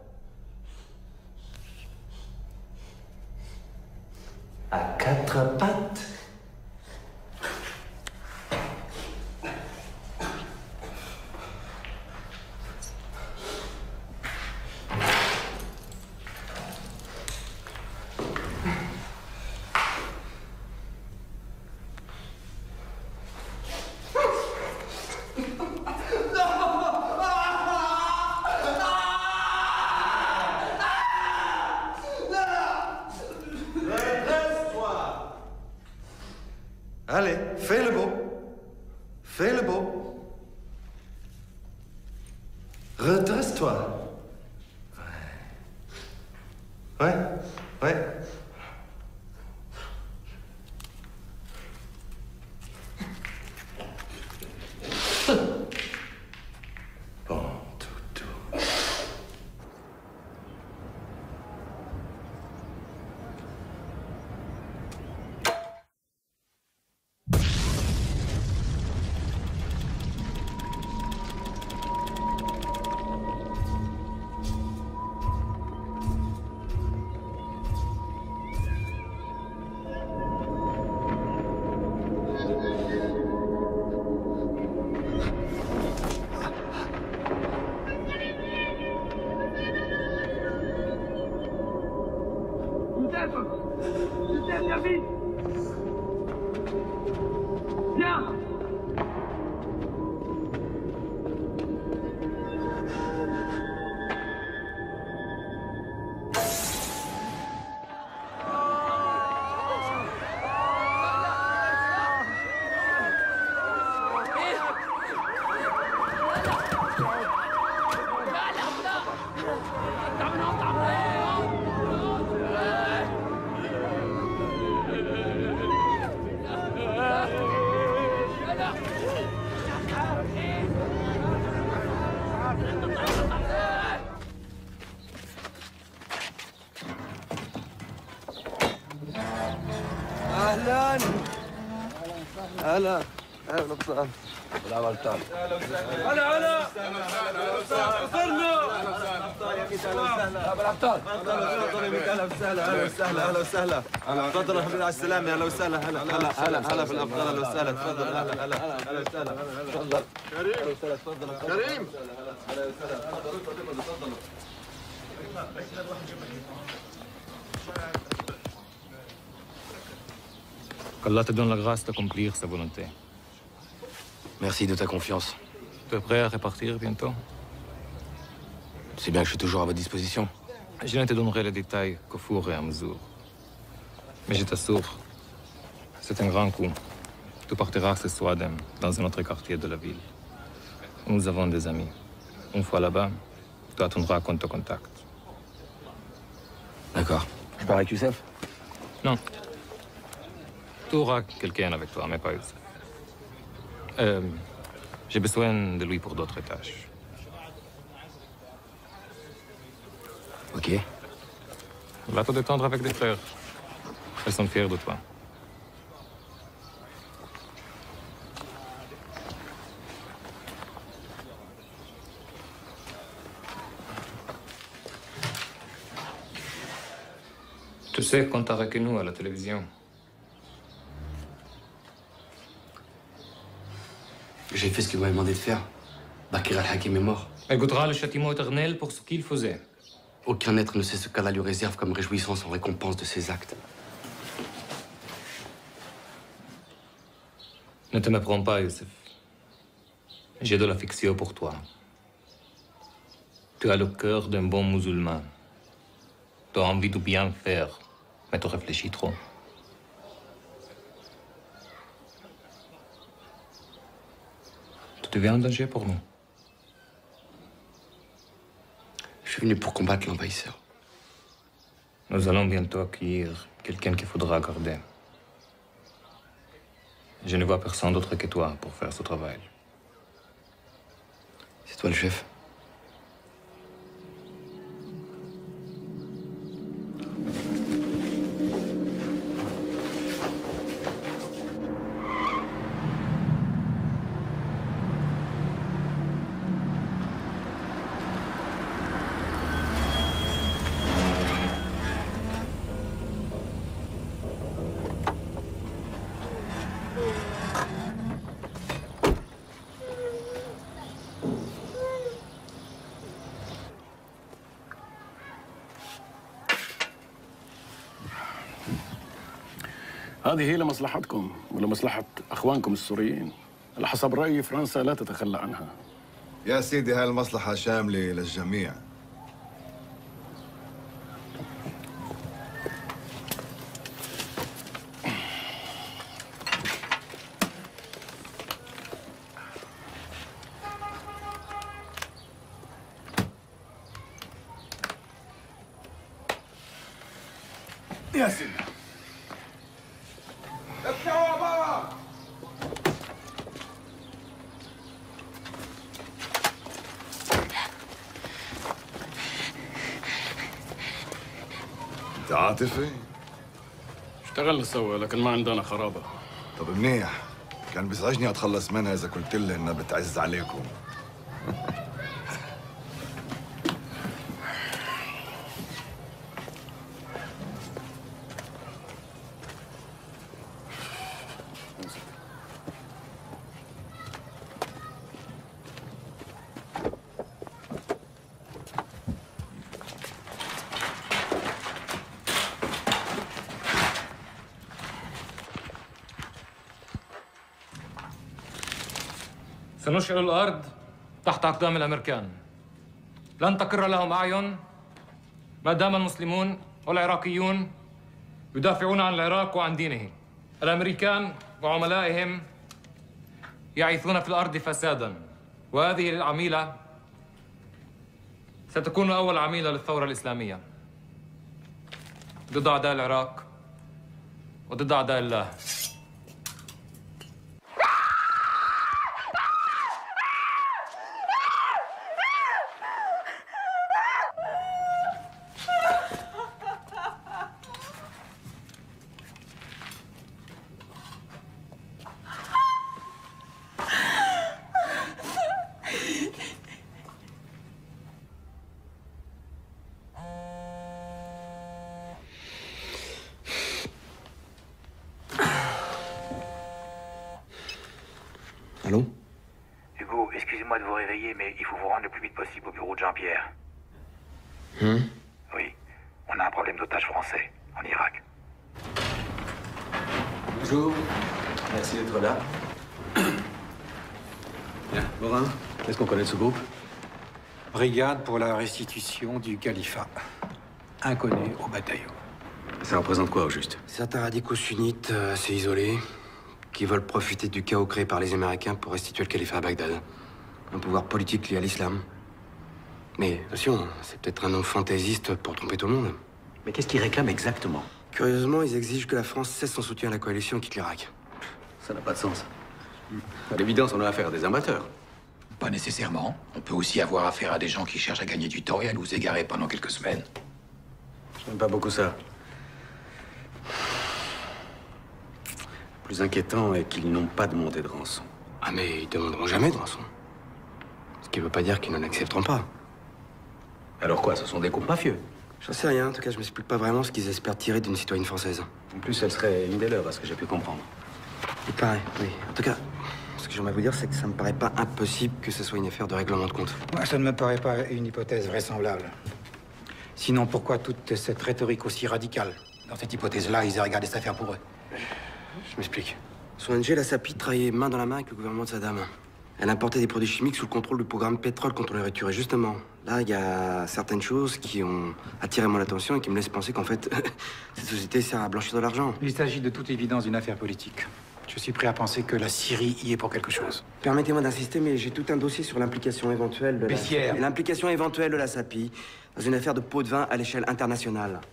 À quatre pattes. Allez, fais le beau. Fais le beau. Redresse-toi. Ouais. Ouais, ouais. Bon, toutou. Youssef, viens vite! Viens! اهلا هلا اهلا وسهلا بالعمل التام هلا هلا وصلنا ابو الابطال اهلا وسهلا اهلا وسهلا اهلا وسهلا تفضل يا حبيبي على السلامه اهلا وسهلا هلا هلا هلا هلا بالابطال اهلا وسهلا تفضل اهلا هلا اهلا وسهلا تفضل كريم اهلا وسهلا تفضل كريم اهلا وسهلا تفضل تفضل تفضل qu'Allah te donne la grâce d'accomplir sa volonté. Merci de ta confiance. Tu es prêt à repartir bientôt? C'est bien que je suis toujours à votre disposition. Je ne te donnerai les détails qu'au fur et à mesure. Mais je t'assure, c'est un grand coup. Tu partiras ce soir dans un autre quartier de la ville. Nous avons des amis. Une fois là-bas, tu attendras qu'on te contacte. D'accord. Je pars avec Youssef? Non. Tu auras quelqu'un avec toi, mais pas Youssef. Euh, J'ai besoin de lui pour d'autres tâches. Ok. Va te détendre avec des frères. Elles sont fiers de toi. Tu sais qu'on t'a reconnu à la télévision. J'ai fait ce que vous m'avez demandé de faire. Bakir al-Hakim est mort. Elle goûtera le châtiment éternel pour ce qu'il faisait. Aucun être ne sait ce qu'Allah lui réserve comme réjouissance en récompense de ses actes. Ne te méprends pas, Youssef. J'ai de l'affection pour toi. Tu as le cœur d'un bon musulman. Tu as envie de bien faire, mais tu réfléchis trop. Tu deviens un danger pour nous. Je suis venu pour combattre l'envahisseur. Nous allons bientôt accueillir quelqu'un qu'il faudra garder. Je ne vois personne d'autre que toi pour faire ce travail. C'est toi le chef? هذه هي لمصلحتكم ولمصلحة أخوانكم السوريين. على حسب رأيي فرنسا لا تتخلى عنها. يا سيدي هاي المصلحة شاملة للجميع. يا سيدي افتحوا بابا. انت عاطفي؟ اشتغلنا سوا لكن ما عندنا خرابة. طب منيح، كان بيزعجني اتخلص منها اذا قلت لها انها بتعز عليكم. سنشعل الأرض تحت أقدام الأمريكان. لن تقر لهم أعين ما دام المسلمون والعراقيون يدافعون عن العراق وعن دينه. الأمريكان وعملائهم يعيثون في الأرض فسادا، وهذه العميلة ستكون أول عميلة للثورة الإسلامية ضد أعداء العراق وضد أعداء الله. Allô? Hugo, excusez-moi de vous réveiller, mais il faut vous rendre le plus vite possible au bureau de Jean-Pierre. Hum? Oui, on a un problème d'otages français en Irak. Bonjour, merci d'être là. Bien, Morin, qu'est-ce qu'on connaît de ce groupe? Brigade pour la restitution du califat. Inconnu au bataillon. Ça représente quoi au juste? Certains radicaux sunnites euh, assez isolés qui veulent profiter du chaos créé par les Américains pour restituer le califat à Bagdad. Un pouvoir politique lié à l'islam. Mais attention, c'est peut-être un nom fantaisiste pour tromper tout le monde. Mais qu'est-ce qu'ils réclament exactement? Curieusement, ils exigent que la France cesse son soutien à la coalition et quitte l'Irak. Ça n'a pas de sens. À l'évidence, on a affaire à des amateurs. Pas nécessairement. On peut aussi avoir affaire à des gens qui cherchent à gagner du temps et à nous égarer pendant quelques semaines. J'aime pas beaucoup ça. Le plus inquiétant est qu'ils n'ont pas demandé de rançon. Ah, mais ils demanderont jamais de rançon. Ce qui veut pas dire qu'ils n'en accepteront pas. Alors quoi, ce sont des groupes mafieux? J'en sais rien, en tout cas, je m'explique pas vraiment ce qu'ils espèrent tirer d'une citoyenne française. En plus, elle serait une des leurs, à ce que j'ai pu comprendre. Il paraît, oui. En tout cas, ce que j'aimerais vous dire, c'est que ça me paraît pas impossible que ce soit une affaire de règlement de compte. Moi, ça ne me paraît pas une hypothèse vraisemblable. Sinon, pourquoi toute cette rhétorique aussi radicale? Dans cette hypothèse-là, ils aient regardé cette affaire pour eux. Je m'explique. Son O N G, la S A P I, travaillait main dans la main avec le gouvernement de Saddam. Elle importait des produits chimiques sous le contrôle du programme pétrole contre les ruptures. Et justement, là, il y a certaines choses qui ont attiré mon attention et qui me laissent penser qu'en fait, cette société sert à blanchir de l'argent. Il s'agit de toute évidence d'une affaire politique. Je suis prêt à penser que la Syrie y est pour quelque chose. Permettez-moi d'insister, mais j'ai tout un dossier sur l'implication éventuelle de Bessières. la... L'implication éventuelle de la S A P I dans une affaire de pot de vin à l'échelle internationale.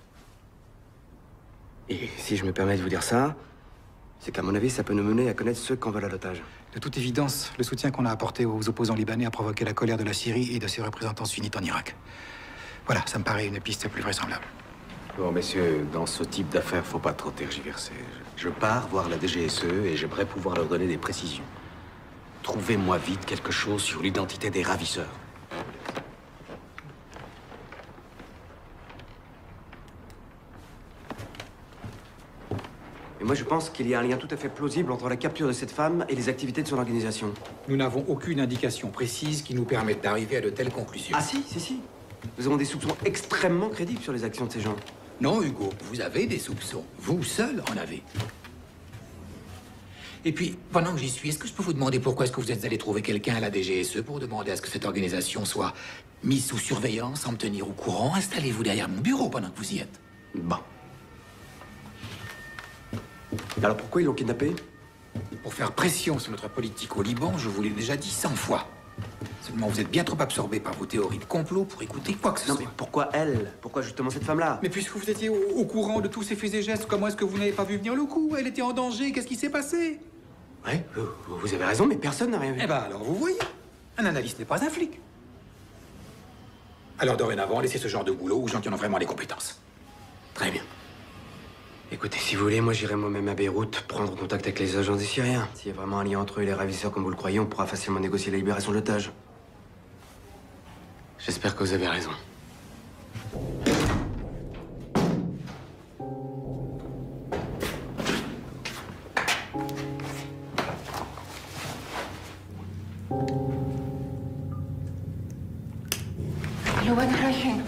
Et si je me permets de vous dire ça, c'est qu'à mon avis, ça peut nous mener à connaître ceux qu'on veut à l'otage. De toute évidence, le soutien qu'on a apporté aux opposants libanais a provoqué la colère de la Syrie et de ses représentants sunnites en Irak. Voilà, ça me paraît une piste plus vraisemblable. Bon, messieurs, dans ce type d'affaires, faut pas trop tergiverser. Je pars voir la D G S E et j'aimerais pouvoir leur donner des précisions. Trouvez-moi vite quelque chose sur l'identité des ravisseurs. Et moi, je pense qu'il y a un lien tout à fait plausible entre la capture de cette femme et les activités de son organisation. Nous n'avons aucune indication précise qui nous permette d'arriver à de telles conclusions. Ah si, si, si. Nous avons des soupçons extrêmement crédibles sur les actions de ces gens. Non, Hugo, vous avez des soupçons. Vous seul en avez. Et puis, pendant que j'y suis, est-ce que je peux vous demander pourquoi est-ce que vous êtes allé trouver quelqu'un à la D G S E pour demander à ce que cette organisation soit mise sous surveillance, sans me tenir au courant? Installez-vous derrière mon bureau pendant que vous y êtes. Bon. Alors pourquoi ils l'ont kidnappé? Pour faire pression sur notre politique au Liban, je vous l'ai déjà dit cent fois. Seulement, vous êtes bien trop absorbé par vos théories de complot pour écouter quoi que ce non, soit. Mais pourquoi elle? Pourquoi justement cette femme-là? Mais puisque vous étiez au, au courant de tous ces faits et gestes, comment est-ce que vous n'avez pas vu venir le coup? Elle était en danger, qu'est-ce qui s'est passé? Ouais, vous, vous avez raison, mais personne n'a rien vu. Eh ben alors, vous voyez, un analyste n'est pas un flic. Alors dorénavant, laissez ce genre de boulot aux gens qui en ont vraiment les compétences. Très bien. Écoutez, si vous voulez, moi j'irai moi-même à Beyrouth prendre contact avec les agents des Syriens. S'il y a vraiment un lien entre eux et les ravisseurs comme vous le croyez, on pourra facilement négocier la libération de l'otage. J'espère que vous avez raison. لوين رايحين؟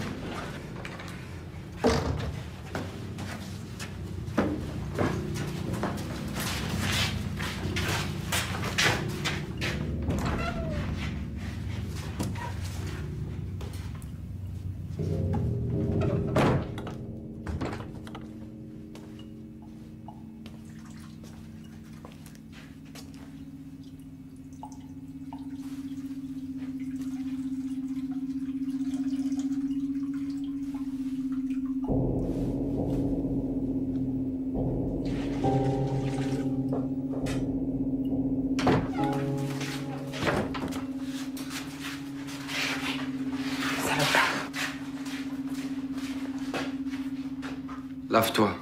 Lave-toi.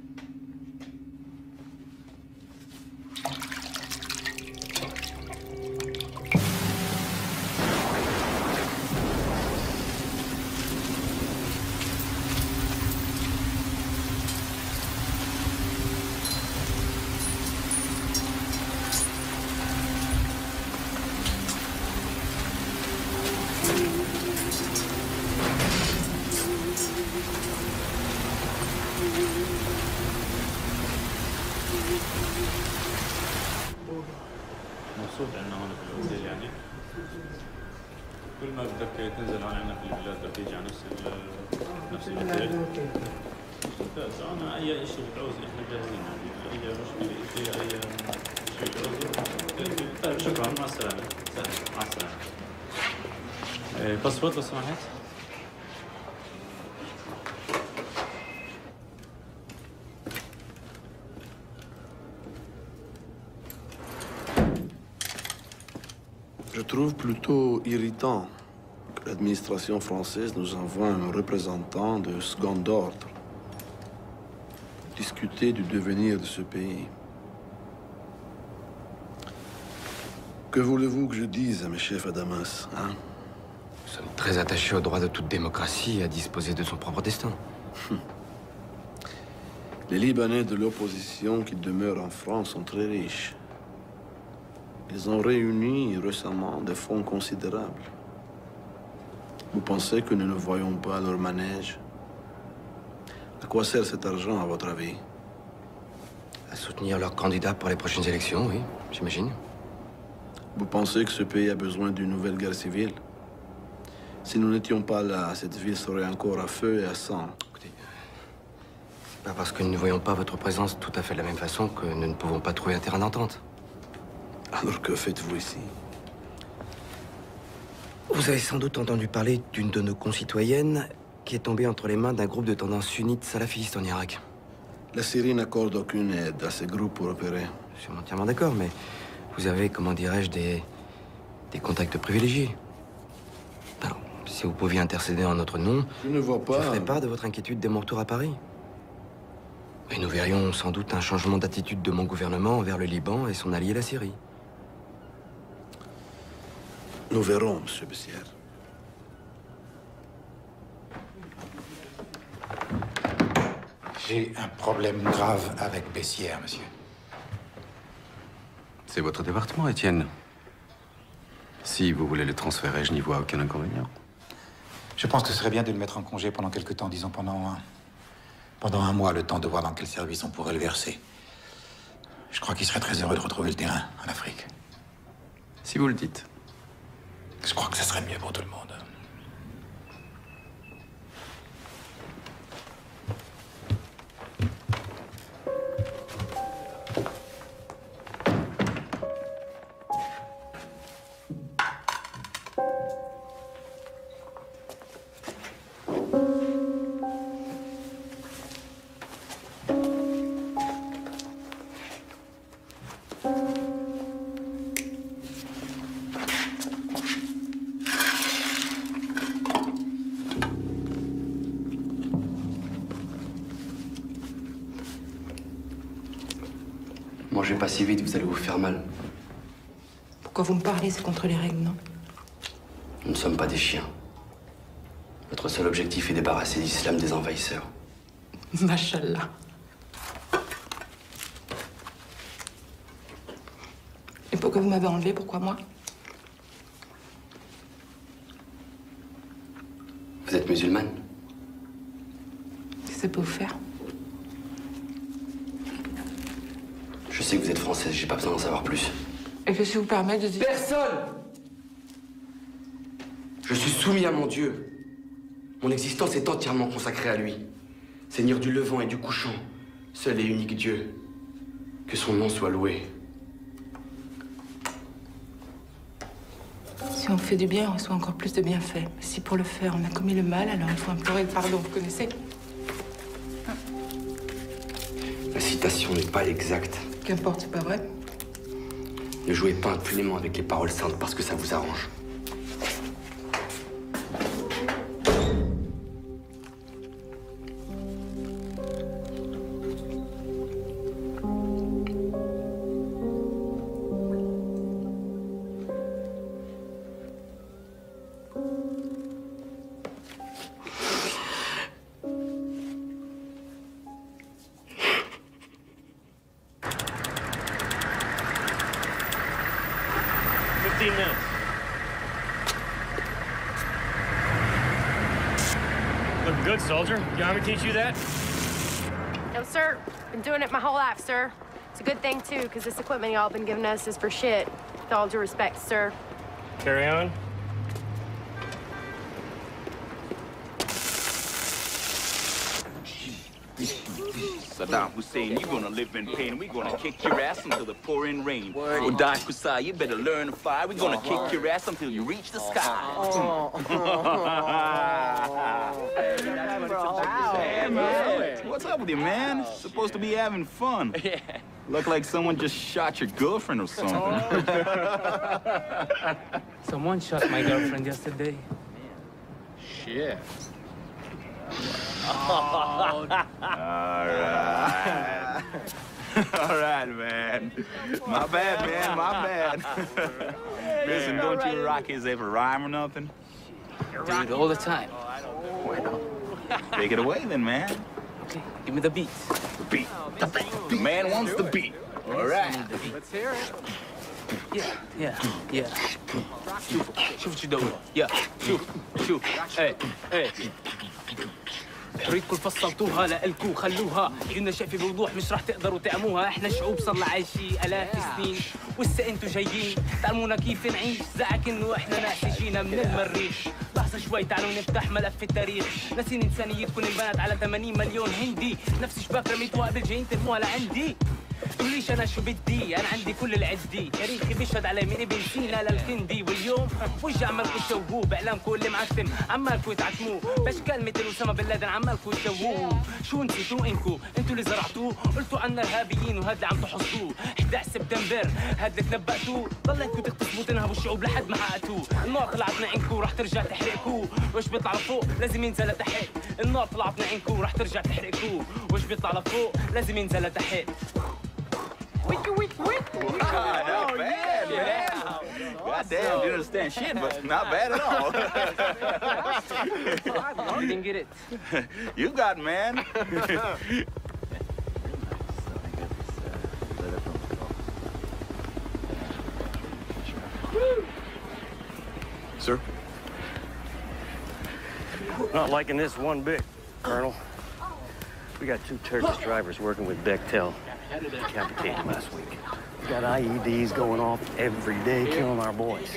مبسوط عندنا هون في الاوتيل يعني كل ما بدك تنزل هون عندنا في البلاد بدك تيجي على نفس نفس الاوتيل ممتاز. انا اي شيء بتعوز احنا جاهزين يعني اي مشكله شيء اي شيء بتعوزه. طيب شكرا مع السلامه. سهل مع السلامه. باسبورت لو سمحت. Je trouve plutôt irritant que l'administration française nous envoie un représentant de second ordre pour discuter du devenir de ce pays. Que voulez-vous que je dise à mes chefs à Damas, hein? Nous sommes très attachés au droit de toute démocratie à disposer de son propre destin. Les Libanais de l'opposition qui demeurent en France sont très riches. Ils ont réuni récemment des fonds considérables. Vous pensez que nous ne voyons pas leur manège? À quoi sert cet argent, à votre avis? À soutenir leurs candidats pour les prochaines élections, oui, j'imagine. Vous pensez que ce pays a besoin d'une nouvelle guerre civile? Si nous n'étions pas là, cette ville serait encore à feu et à sang. Écoutez, c'est pas parce que nous ne voyons pas votre présence tout à fait de la même façon que nous ne pouvons pas trouver un terrain d'entente. Alors que faites-vous ici? Vous avez sans doute entendu parler d'une de nos concitoyennes qui est tombée entre les mains d'un groupe de tendance sunnite salafiste en Irak. La Syrie n'accorde aucune aide à ces groupes pour opérer. Je suis entièrement d'accord, mais vous avez, comment dirais-je, des, des contacts privilégiés. Alors, si vous pouviez intercéder en notre nom, je ne vois pas. Je ferais part de votre inquiétude dès mon retour à Paris. Et nous verrions sans doute un changement d'attitude de mon gouvernement envers le Liban et son allié la Syrie. Nous verrons, Monsieur Bessières. J'ai un problème grave avec Bessières, monsieur. C'est votre département, Étienne. Si vous voulez le transférer, je n'y vois aucun inconvénient. Je pense que ce serait bien de le mettre en congé pendant quelque temps, disons pendant un, pendant un mois, le temps de voir dans quel service on pourrait le verser. Je crois qu'il serait très heureux de retrouver le terrain en Afrique. Si vous le dites. Je crois que ça serait mieux pour tout le monde. Mangez pas si vite, vous allez vous faire mal. Pourquoi vous me parlez? C'est contre les règles, non? Nous ne sommes pas des chiens. Notre seul objectif est débarrasser l'islam des envahisseurs. Machallah. Et pourquoi vous m'avez enlevé? Pourquoi moi? Vous êtes musulmane? Qu'est-ce que ça peut vous faire? Je sais que vous êtes française, j'ai pas besoin d'en savoir plus. Et qu'est-ce qui vous permet de dire... Personne! Je suis soumis à mon Dieu. Mon existence est entièrement consacrée à lui. Seigneur du levant et du couchant, seul et unique Dieu. Que son nom soit loué. Si on fait du bien, on reçoit encore plus de bienfaits. Si pour le faire, on a commis le mal, alors il faut implorer le pardon, vous connaissez? La citation n'est pas exacte. Qu'importe, c'est pas vrai. Ne jouez pas impunément avec les paroles saintes parce que ça vous arrange. fifteen minutes. Looking good, soldier. Your army teach you that? No, sir. Been doing it my whole life, sir. It's a good thing, too, because this equipment y'all been giving us is for shit. With all due respect, sir. Carry on. Saddam Hussein, you're gonna live in pain. We're gonna kick your ass until the pouring rain. Uday Kusai, you better learn to fly. We're gonna kick your ass until you reach the sky. Hey, man. What's up with you, man? Supposed to be having fun. Yeah. Look like someone just shot your girlfriend or something. Someone shot my girlfriend yesterday. Shit. All right. All right, man. My bad, man. My bad. Listen, don't you Rockies ever rhyme or nothing? Dude, all the time. Well, take it away then, man. Okay, give me the beat. The beat. The beat. The man wants the beat. All right. Let's hear it. Yeah, yeah, yeah. Shoot, shoot what you doing. Yeah, shoot, shoot. Hey, hey. حريتكم فصلتوها لإلكوا خلوها قلنا شايفة بوضوح مش رح تقدروا تعموها. احنا شعوب صار لها عايشين آلاف السنين وهسه انتوا جايين تعلمونا كيف نعيش. زعك انه احنا ناس جينا من المريخ. لحظة شوي تعالوا نفتح ملف التاريخ. ناسين انسانيتكم انبنت على ثمانين مليون هندي. نفس شباك رميتوها قبل جايين ترموها لعندي. تقوليش انا شو بدي انا عندي كل العدي. تاريخي بيشهد علي من ابن سينا للكندي. واليوم وش عمالكوا تشوهوه باعلامكم اللي معتم عمالكوا تعتموه باشكال مثل اسامه بن لادن عمالكوا تشوهوه. شو نسيتوا انكو انتوا اللي زرعتوه قلتوا عنا ارهابيين وهذا اللي عم تحصوه. احد عشر سبتمبر هذا اللي تنبأتوه ضليتكوا تغتصبوا تنهبوا الشعوب لحد ما حققتوه. النار طلعت من عينكو رح ترجع تحرقكوه. وش بيطلع لفوق لازم ينزل لتحت. النار طلعت من عينكو رح ترجع تحرقكوه. وش بيطلع لفوق لازم ينزل لتحت. Wiki, wiki, wiki. Wow, not bad, man. God damn, you didn't understand shit, but not bad at all. You didn't get it. You got, man. Sir? Not liking this one bit, Colonel. We got two Turkish drivers working with Bechtel. Decapitated last week. We got I E Ds going off every day, killing our boys.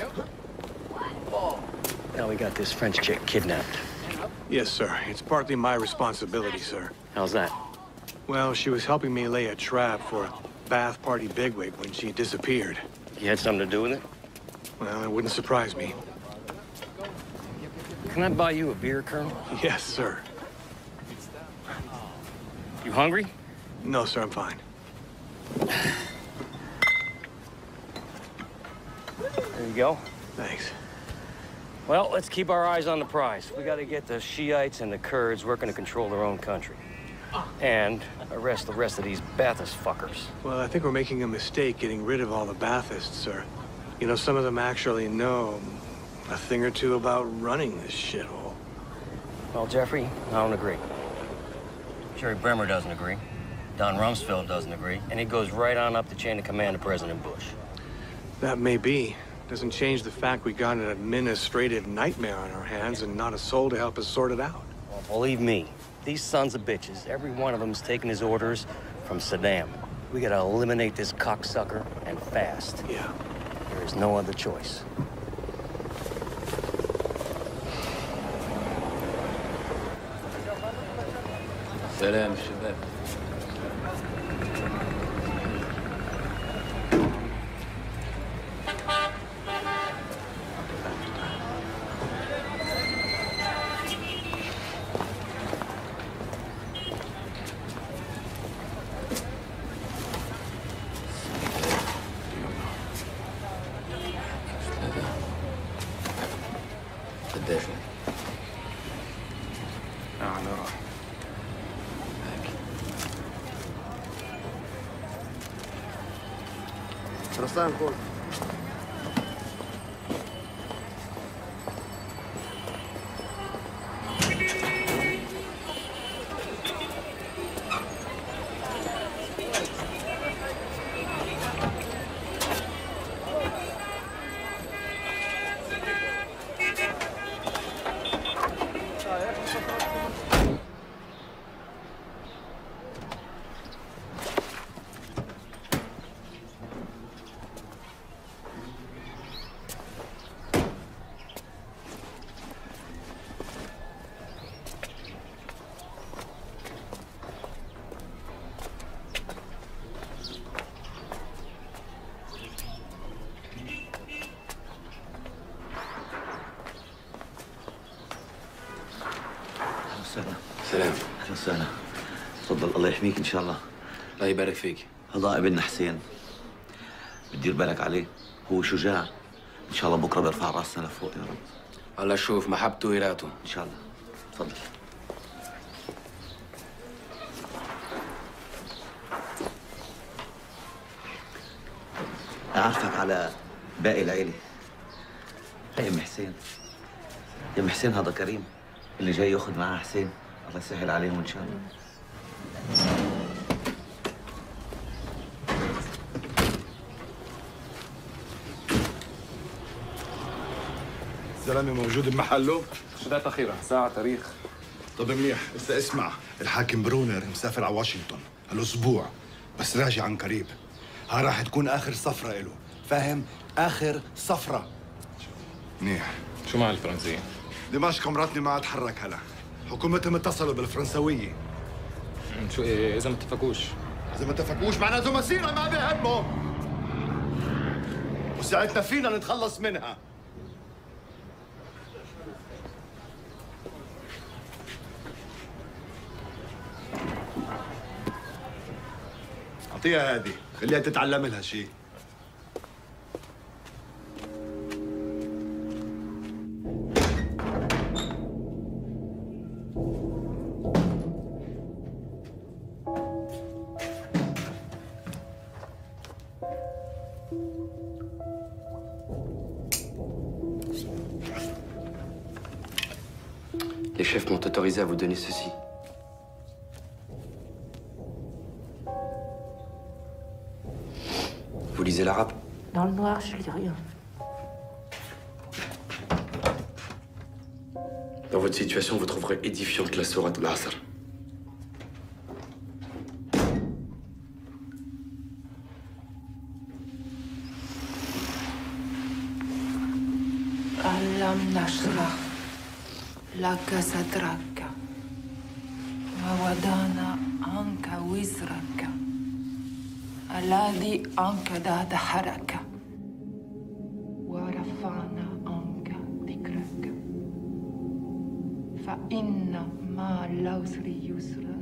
Now we got this French chick kidnapped. Yes, sir. It's partly my responsibility, sir. How's that? Well, she was helping me lay a trap for a Bath Party bigwig when she disappeared. You had something to do with it? Well, it wouldn't surprise me. Can I buy you a beer, Colonel? Yes, sir. You hungry? No, sir, I'm fine. There you go. Thanks. Well, let's keep our eyes on the prize. We got to get the Shiites and the Kurds working to control their own country. And arrest the rest of these Baathist fuckers. Well, I think we're making a mistake getting rid of all the Baathists, sir. You know, some of them actually know a thing or two about running this shithole. Well, Jeffrey, I don't agree. Jerry Bremer doesn't agree. Don Rumsfeld doesn't agree. And it goes right on up the chain of command to President Bush. That may be. Doesn't change the fact we got an administrative nightmare on our hands and not a soul to help us sort it out. Well, believe me, these sons of bitches, every one of them's taking his orders from Saddam. We gotta eliminate this cocksucker and fast. Yeah. There is no other choice. سلام شباب. قديش؟ أعلى راح. رسام كول. سلام. اهلا وسهلا. تفضل الله يحميك ان شاء الله. الله يبارك فيك. هذا ابننا حسين. بتدير بالك عليه، هو شجاع. ان شاء الله بكره بيرفع راسنا لفوق يا رب. الله شوف محبته ويراته. ان شاء الله. تفضل. اعرفك على باقي العيله. هي ام حسين. يا ام حسين هذا كريم اللي جاي ياخذ معاه حسين. الله يسهل عليهم ان شاء الله. الزلمه موجود بمحله؟ شدات اخيره ساعه تاريخ. طب منيح، بس اسمع، الحاكم برونر مسافر على واشنطن هالاسبوع، بس راجع عن قريب. ها راح تكون اخر صفرة له، فاهم؟ اخر صفرة. منيح. شو مع الفرنسيين؟ دمشق مراتني ما تحرك هلا، حكومتهم اتصلوا بالفرنسوية. شو إيه اذا ما اتفقوش؟ اذا ما اتفقوش معناته مسيرة ما بهمهم. وساعتنا فينا نتخلص منها. اعطيها هذه، خليها تتعلم لها شيء. Les chefs m'ont autorisé à vous donner ceci. Vous lisez l'arabe? Dans le noir, je lis rien. Dans votre situation, vous trouverez édifiante la sourate al-Asr. Alam nashrah laka sadraka wa wadana anka wizraka alladhi ankada haraka wa rafa'na anka dhikraka fa inna ma al-usri yusran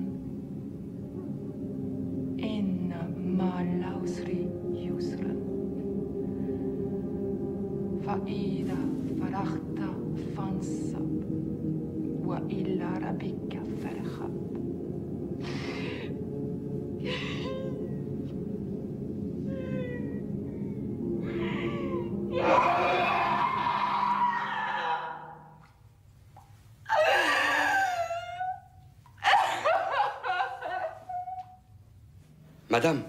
inna ma al-usri yusran fa idha فرغت فانصب وإلى ربك فارغب. Madame.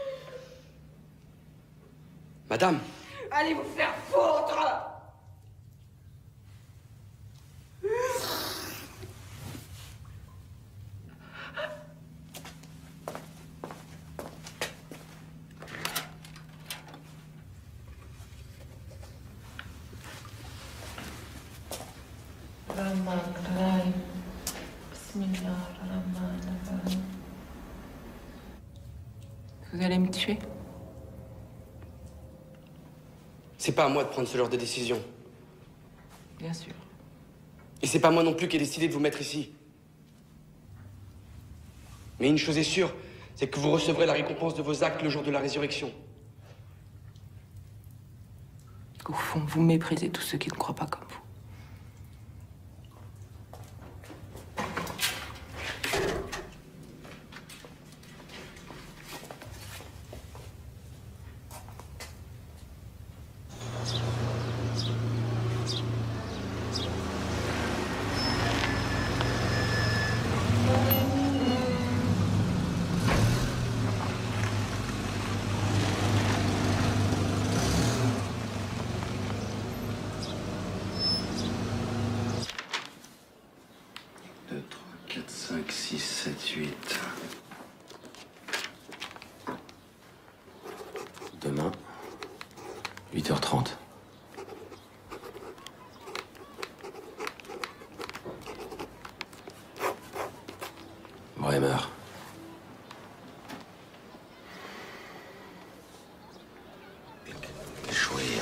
Madame. Allez vous faire foutre! Vous allez me tuer? C'est pas à moi de prendre ce genre de décision. Bien sûr. Et c'est pas moi non plus qui ai décidé de vous mettre ici. Mais une chose est sûre, c'est que vous recevrez la récompense de vos actes le jour de la résurrection. Au fond, vous méprisez tous ceux qui ne croient pas comme vous. cinq, six, sept, huit. Demain, huit heures trente. Bremer. Échouer.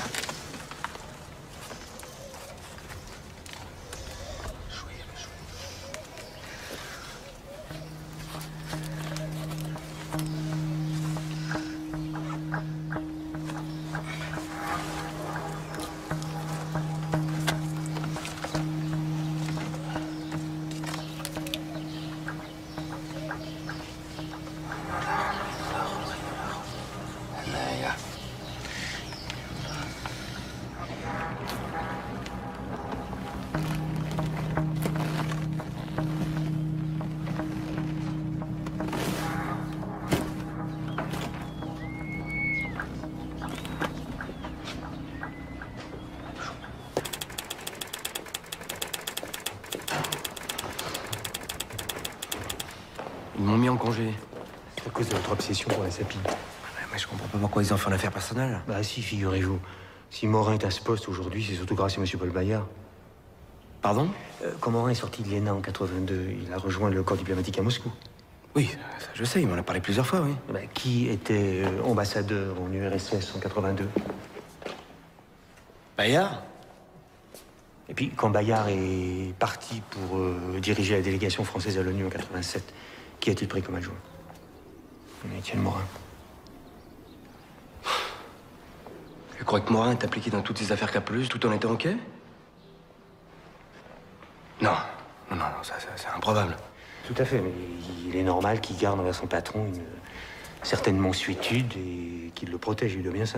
Ils m'ont mis en congé. C'est à cause de votre obsession pour la sapine. Mais je comprends pas pourquoi ils en font une affaire personnelle. Bah si, figurez-vous. Si Morin est à ce poste aujourd'hui, c'est surtout grâce à M. Paul Bayard. Pardon euh, Quand Morin est sorti de l'E N A en quatre-vingt-deux, il a rejoint le corps diplomatique à Moscou. Oui, ça, je sais, il m'en a parlé plusieurs fois, oui. Bah, qui était euh, ambassadeur en U R S S en quatre-vingt-deux? Bayard. Et puis, quand Bayard est parti pour euh, diriger la délégation française à l'ONU en quatre-vingt-sept, qui a-t-il pris comme adjoint? Étienne Morin. Tu crois que Morin est impliqué dans toutes ces affaires capeleuses tout en étant en quai? Non, non, non, non, ça, ça c'est improbable. Tout à fait, mais il est normal qu'il garde envers son patron une certaine mansuétude et qu'il le protège, il doit bien ça.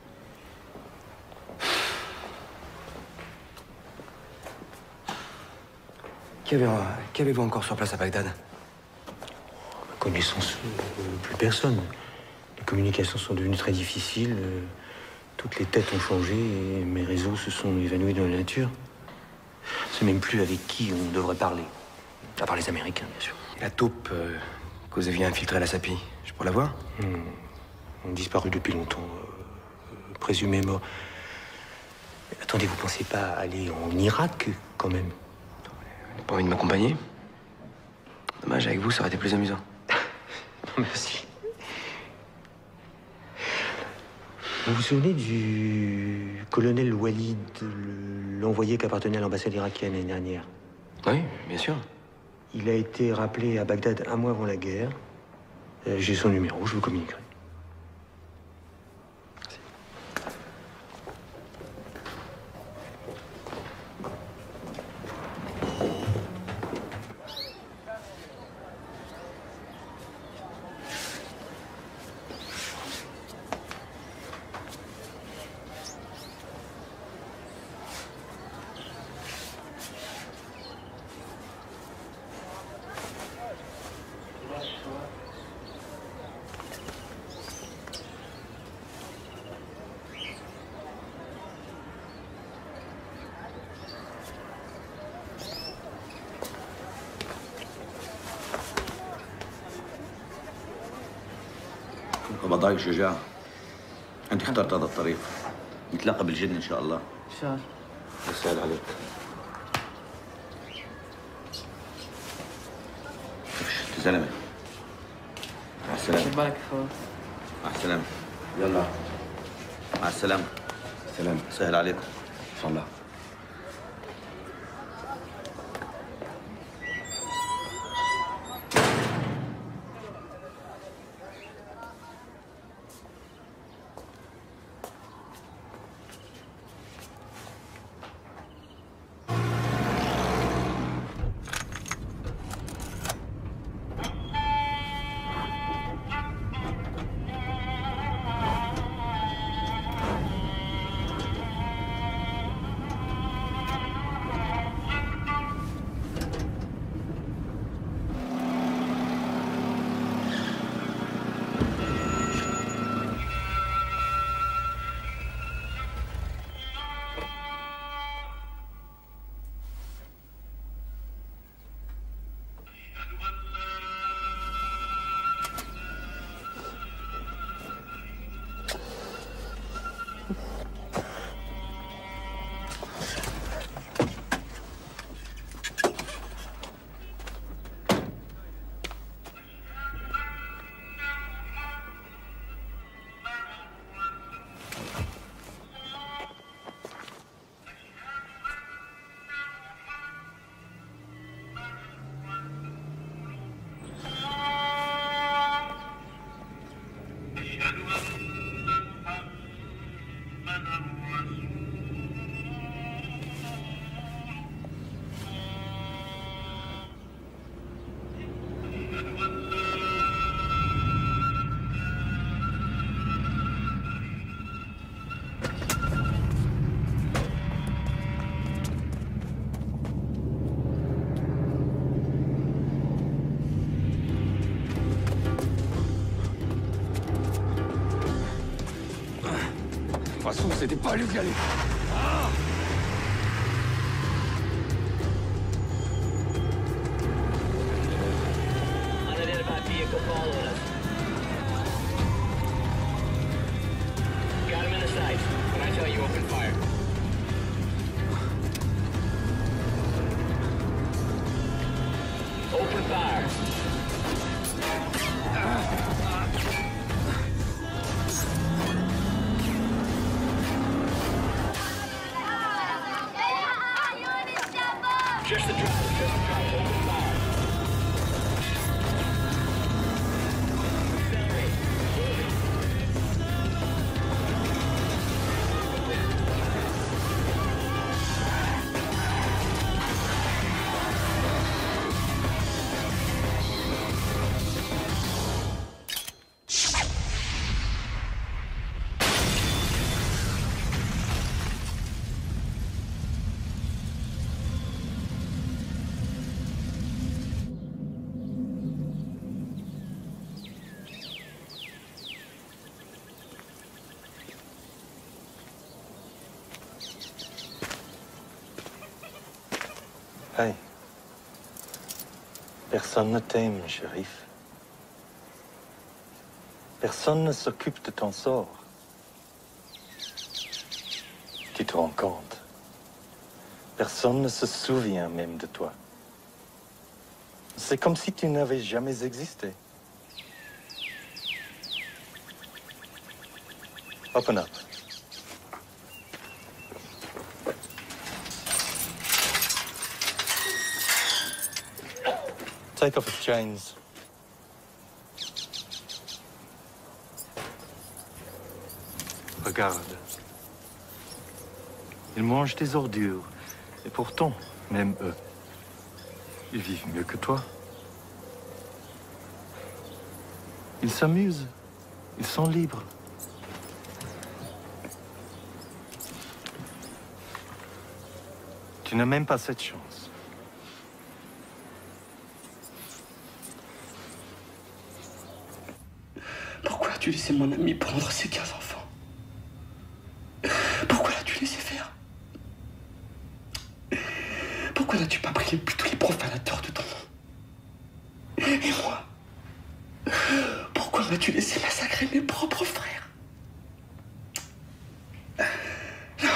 Qu'avez-vous encore sur place à Bagdad? À ma connaissance, euh, plus personne. Les communications sont devenues très difficiles. Euh, toutes les têtes ont changé et mes réseaux se sont évanouis dans la nature. C'est même plus avec qui on devrait parler. À part les Américains, bien sûr. Et la taupe euh, que vous aviez infiltrée à la Sapi, je pourrais la voir? hmm. On a disparu depuis longtemps. Euh, présumé mort. Mais attendez, vous pensez pas aller en Irak, quand même? Vous n'avez pas envie de m'accompagner? Dommage, avec vous, ça aurait été plus amusant. Non, merci. Vous vous souvenez du colonel Walid, l'envoyé qui appartenait à l'ambassade irakienne l'année dernière? Oui, bien sûr. Il a été rappelé à Bagdad un mois avant la guerre. Euh, J'ai son numéro, je vous communiquerai. الله ضايق شجاع. انت اخترت هذا الطريق. نتلاقى بالجنة ان شاء الله. ان شاء الله. يسهل عليك. انت زلمة. مع السلامة. خد بالك خلاص. مع السلامة. يلا. مع السلامة. سلام. سهل عليكم. ان شاء الله. De toute façon, c'était pas lui qui allait. Ah Ada dia vehicle following us. Got him in the sights. When I tell you, open fire. Open fire. Just the driver, just the driver. Open fire. Hey. Personne ne t'aime, shérif. Personne ne s'occupe de ton sort. Tu te rends compte? Personne ne se souvient même de toi. C'est comme si tu n'avais jamais existé. Open up. Take off his chains. Regarde. Ils mangent des ordures. Et pourtant, même eux, ils vivent mieux que toi. Ils s'amusent. Ils sont libres. Tu n'as même pas cette chance. Pourquoi as-tu laissé mon ami prendre ces quinze enfants? Pourquoi l'as-tu laissé faire? Pourquoi n'as-tu pas pris plutôt les profanateurs de ton nom? Et moi? Pourquoi m'as-tu laissé massacrer mes propres frères? Non!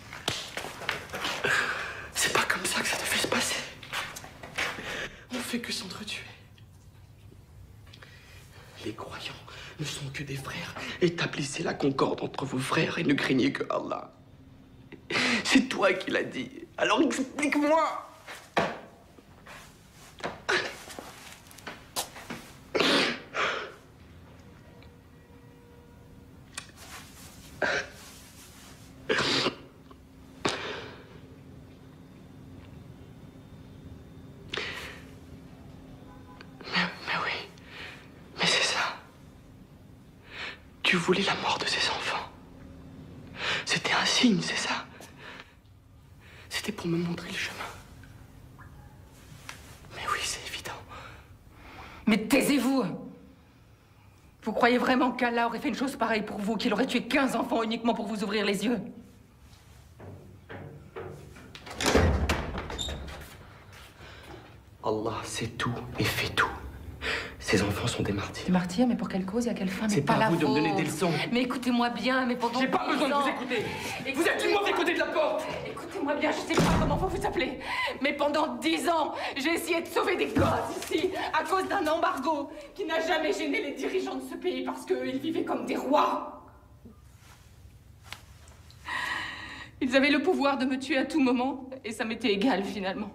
C'est pas comme ça que ça devait se passer. On fait que s'entretuer. Les croyants ne sont que des frères. Établissez la concorde entre vos frères et ne craignez que Allah. C'est toi qui l'as dit. Alors explique-moi. Tu voulais la mort de ses enfants. C'était un signe, c'est ça? C'était pour me montrer le chemin. Mais oui, c'est évident. Mais taisez-vous! Vous croyez vraiment qu'Allah aurait fait une chose pareille pour vous, qu'il aurait tué quinze enfants uniquement pour vous ouvrir les yeux? Allah sait tout et fait tout. Ces enfants sont des martyrs. Des martyrs, mais pour quelle cause et à quelle fin? C'est pas à vous de me donner des leçons. Mais écoutez-moi bien, mais pendant J'ai pas besoin de vous écouter. Vous êtes du mauvais côté de la porte. Écoutez-moi bien, je sais pas comment vous vous appelez, mais pendant dix ans, j'ai essayé de sauver des gosses ici, à cause d'un embargo qui n'a jamais gêné les dirigeants de ce pays parce qu'ils vivaient comme des rois. Ils avaient le pouvoir de me tuer à tout moment, et ça m'était égal finalement.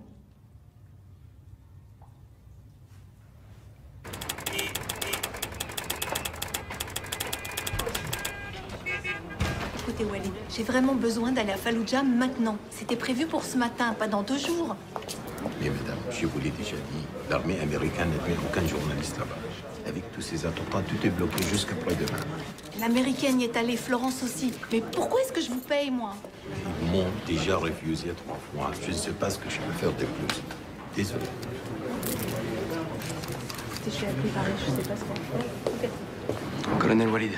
Écoutez, Walid, j'ai vraiment besoin d'aller à Fallujah maintenant. C'était prévu pour ce matin, pas dans deux jours. Mais madame, je vous l'ai déjà dit, l'armée américaine n'admet aucun journaliste là-bas. Avec tous ces attentats, tout est bloqué jusqu'après-demain. L'américaine y est allée, Florence aussi. Mais pourquoi est-ce que je vous paye, moi? Ils m'ont déjà refusé trois fois. Je ne sais pas ce que je peux faire de plus. Désolé. Je suis appelée par je sais pas ce qu'on fait. Ok. Colonel Walid.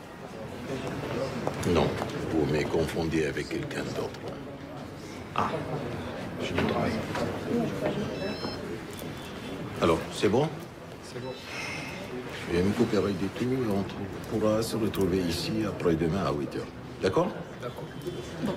Non, vous me confondez avec quelqu'un d'autre. Ah, je ne travaille. Alors, c'est bon? C'est bon. Je vais me coopérer du tout et on pourra se retrouver ici après-demain à huit heures. D'accord? D'accord. Bon.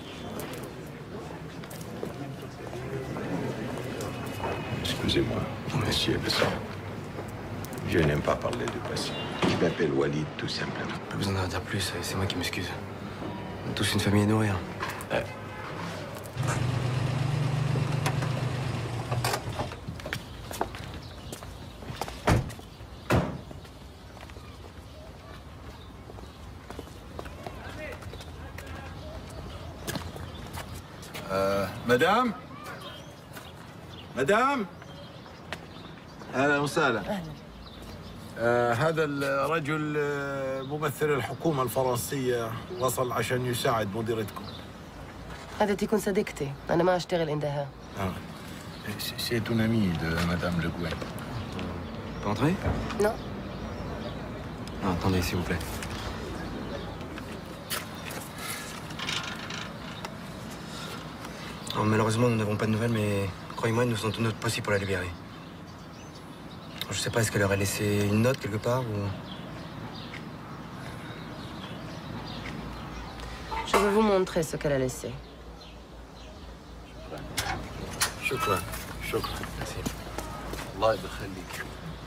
Excusez-moi, monsieur Besson. Je n'aime pas parler de passé. Je m'appelle Walid, tout simplement. Pas besoin d'en dire plus, c'est moi qui m'excuse. On a tous une famille à nourrir. Ouais. Euh, madame مدام اهلا وسهلا آه هذا الرجل آه ممثل الحكومة الفرنسية وصل عشان يساعد مديرتكم. هذا تكون صديقتي، أنا ما أشتغل عندها. Ah. C'est une amie de Madame Le Gouin. Peut entrer? Non. Non, attendez, s'il vous plaît. Alors, malheureusement, nous n'avons pas de nouvelles, mais croyez-moi, nous faisons tout notre possible pour la libérer. Je sais pas, est-ce qu'elle aurait laissé une note quelque part ou... Je vais vous montrer ce qu'elle a laissé. شكرا شكرا. الله يخليك.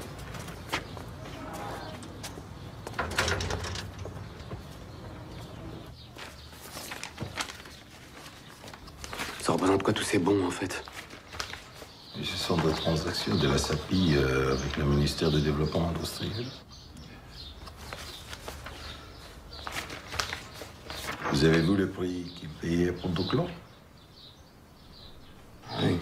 Ça représente quoi tous ces bons, en fait? Ce sont des transactions de la S A P I euh, avec le ministère du Développement industriel. Vous avez vu le prix qu'ils payaient pour Duclos? Oui.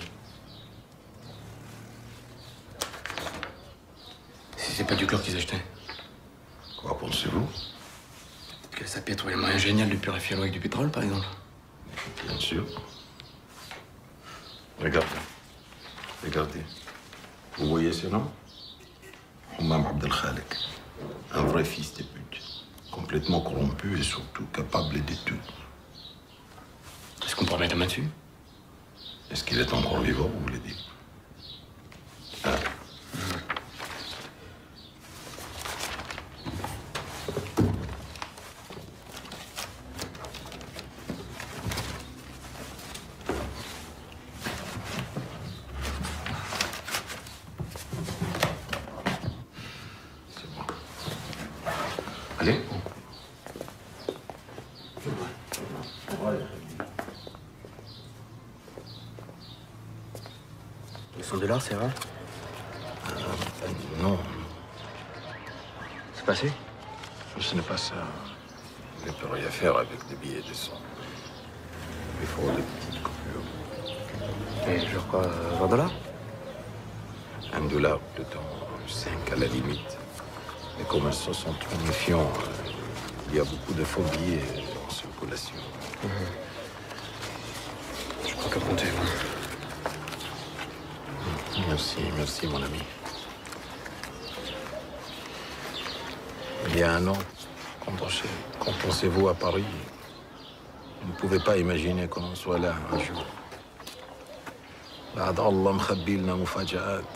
Si c'est pas du chlore qu'ils achetaient. Quoi pensez-vous? Que ça peut trouver le moyen génial de purifier l'eau avec du pétrole, par exemple. Bien sûr. Regardez. Regardez. Vous voyez ce nom? Oumam Abdel Khalek. Un vrai fils de pute. Complètement corrompu et surtout capable de tout. Est-ce qu'on pourrait mettre la main dessus? Est-ce qu'il est encore vivant, vous voulez dire? Ah. Allez. Ils sont de l'or, c'est vrai? Euh, non. C'est passé? Ce n'est pas ça. Il ne peut rien faire avec des billets de sang. Il faut des petites coupures. Et genre quoi, vingt dollars? Un dollar, plutôt cinq à la limite. Mais comme elles sont trop méfiants, il y a beaucoup de faux billets en circulation. Mmh. Je crois qu'à compter, moi. Merci, merci, mon ami. Il y a un an, quand on, quand on s'est vu à Paris, je ne pouvais pas imaginer qu'on soit là un jour. بعد الله مخبي لنا مفاجآت.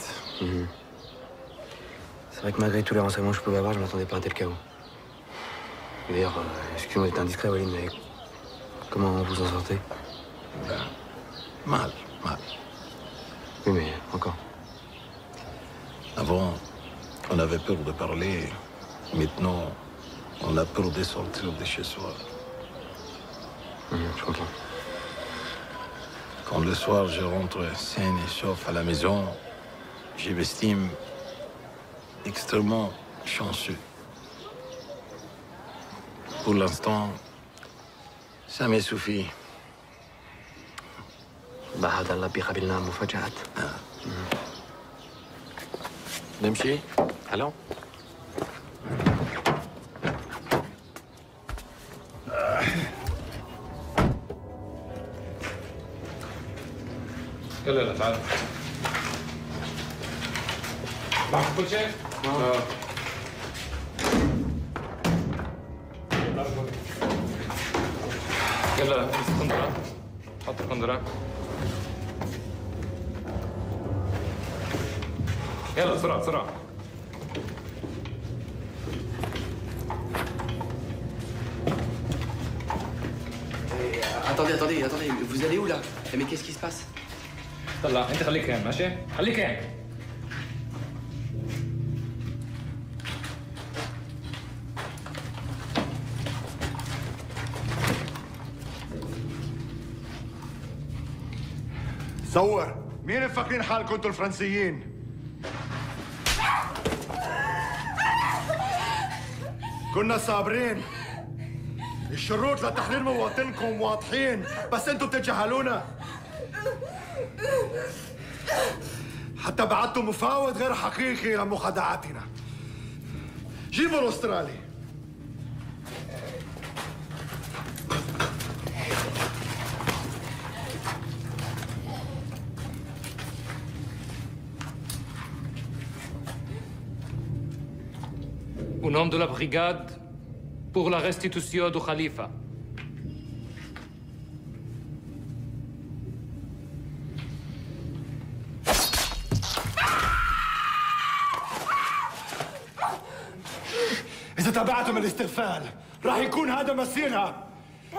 C'est vrai que malgré tous les renseignements que je pouvais avoir, je ne m'attendais pas à un tel chaos. D'ailleurs, euh, excusez-moi d'être indiscret, Walid, mais comment vous en sortez? Ben, mal, mal. Oui, mais encore. Avant, on avait peur de parler. Maintenant, on a peur de sortir de chez soi. Mmh, je comprends. Quand le soir, je rentre sain et sauf à la maison, je m'estime extrêmement chanceux. Pour l'instant, ça me suffit. بعد الله بيقابلنا مفاجآت. نمشي؟ هلا؟ يلا يلا تعال. معك كل شيء؟ اه. يلا امسك قنطرة. حط القنطرة. يلا بسرعة بسرعة. Attendez, attendez, attendez, vous allez où là? Mais qu'est-ce qui se passe? طلع انت خليك هين ماشي؟ خليك هين. صور مين مفكرين حالكم انتوا الفرنسيين؟ كنا صابرين. الشروط لتحرير مواطنكم واضحين، بس انتوا بتتجاهلونا. حتى بعتوا مفاوض غير حقيقي لمخادعاتنا. جيبوا الاسترالي. Au nom de la brigade, pour la restitution du Khalifa. إذا تابعتم الاستغفال راح يكون هذا مصيرها.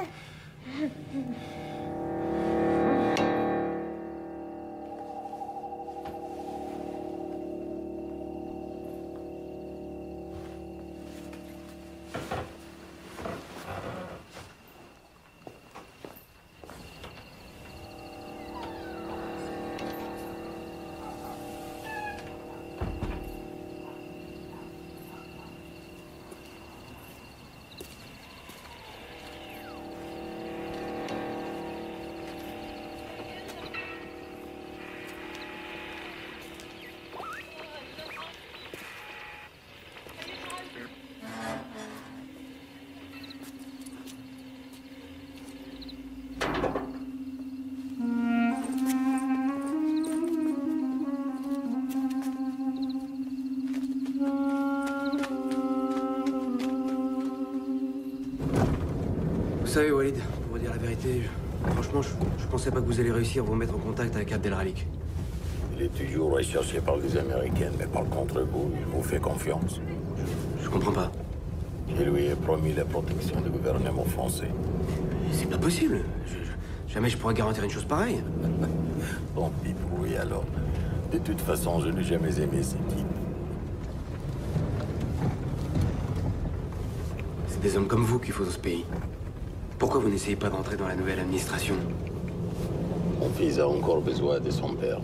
Vous savez, Walid, pour vous dire la vérité, je- franchement, je, je pensais pas que vous allez réussir à vous mettre en contact avec Abdelralik. Il est toujours recherché par les Américains, mais par contre vous, il vous fait confiance. Je comprends pas. Je lui ai promis la protection du gouvernement français. C'est pas possible. Je- je- jamais je pourrais garantir une chose pareille. Tant pis pour lui alors. De toute façon, je n'ai jamais aimé ce type. C'est des hommes comme vous qu'il faut dans ce pays. Pourquoi vous n'essayez pas d'entrer dans la nouvelle administration? Mon fils a encore besoin de son père.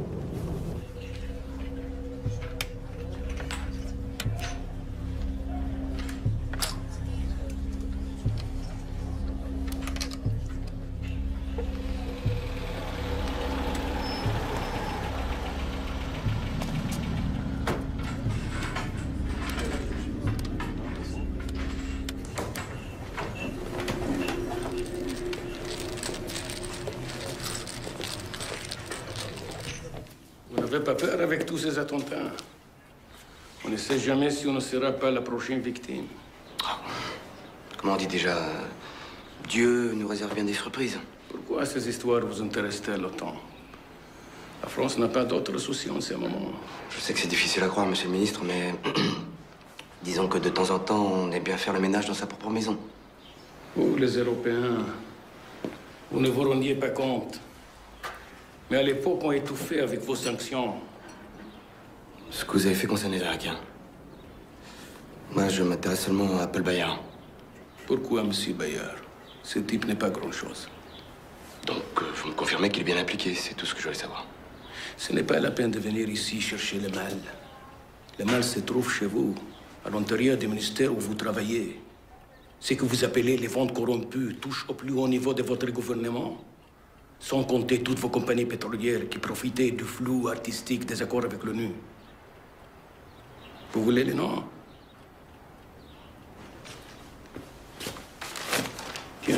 Vous n'avez pas peur avec tous ces attentats? On ne sait jamais si on ne sera pas la prochaine victime. Comment on dit déjà? Dieu nous réserve bien des surprises. Pourquoi ces histoires vous intéressent-elles autant? La France n'a pas d'autres soucis en ce moment. Je sais que c'est difficile à croire, monsieur le ministre, mais disons que de temps en temps, on aime bien faire le ménage dans sa propre maison. Vous, les Européens, vous ne vous rendiez pas compte. Mais à l'époque, on étouffait avec vos sanctions. Ce que vous avez fait concerne les Irakiens. Moi, je m'intéresse seulement à Paul Bayard. Pourquoi, monsieur Bayard? Ce type n'est pas grand-chose. Donc, euh, vous me confirmez qu'il est bien impliqué, c'est tout ce que je voulais savoir. Ce n'est pas la peine de venir ici chercher le mal. Le mal se trouve chez vous, à l'intérieur du ministère où vous travaillez. Ce que vous appelez les ventes corrompues touche au plus haut niveau de votre gouvernement. Sans compter toutes vos compagnies pétrolières qui profitaient du flou artistique des accords avec l'ONU. Vous voulez les noms? Tiens.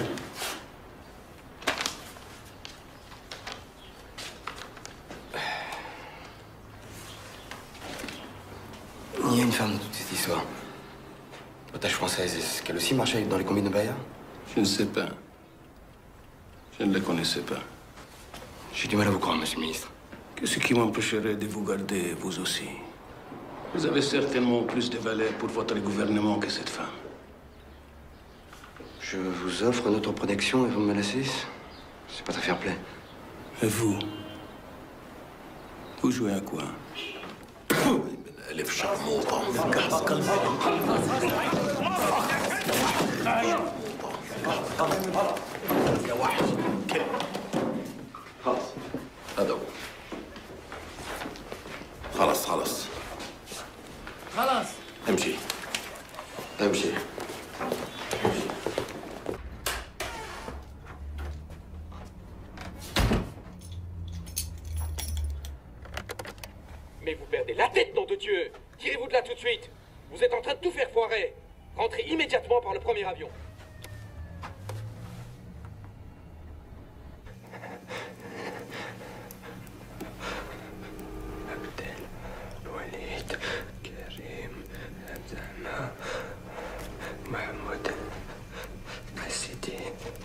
Il y a une femme dans toute cette histoire. Otage française, est-ce qu'elle aussi marchait dans les combines de Bayard? Je ne sais pas. Je ne la connaissais pas. J'ai du mal à vous croire, monsieur le ministre. Qu'est-ce qui m'empêcherait de vous garder, vous aussi? Vous avez certainement plus de valeur pour votre gouvernement que cette femme. Je vous offre notre protection et vous me laissez? C'est pas très fair play. Et vous? Vous jouez à quoi? ألف شرموطة يا وحش كلب خلاص هذا هو خلاص خلاص خلاص امشي امشي Mais vous perdez la tête, nom de Dieu! Tirez-vous de là tout de suite! Vous êtes en train de tout faire foirer! Rentrez immédiatement par le premier avion! Walid, Karim, Abdallah, Mahmoud, Sidi.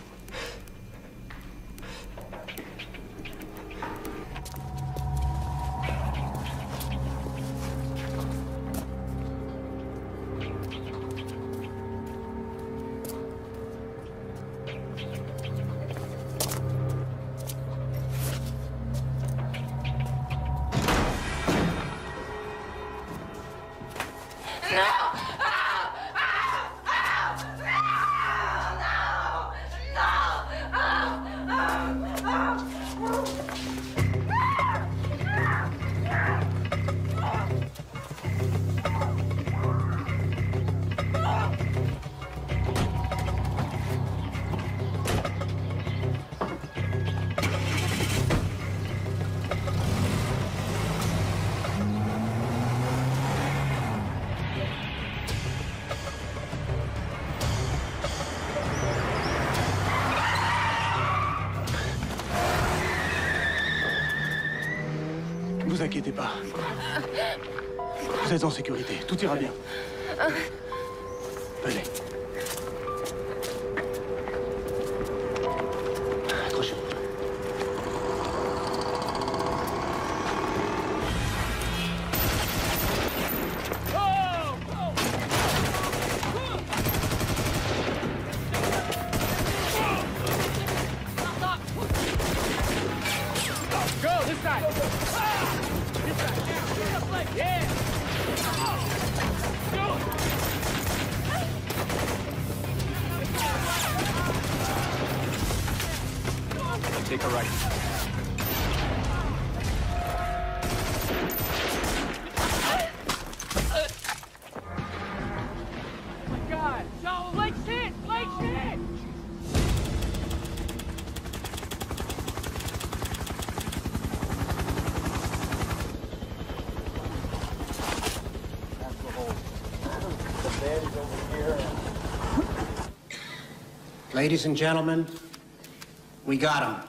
Ne vous inquiétez pas. Vous êtes en sécurité. Tout ira bien. Venez. Accrochez-vous. Go, this side! This side! Yeah! Go! Take a right. God! No! Blake shit! Blake shit! Ladies and gentlemen, we got him.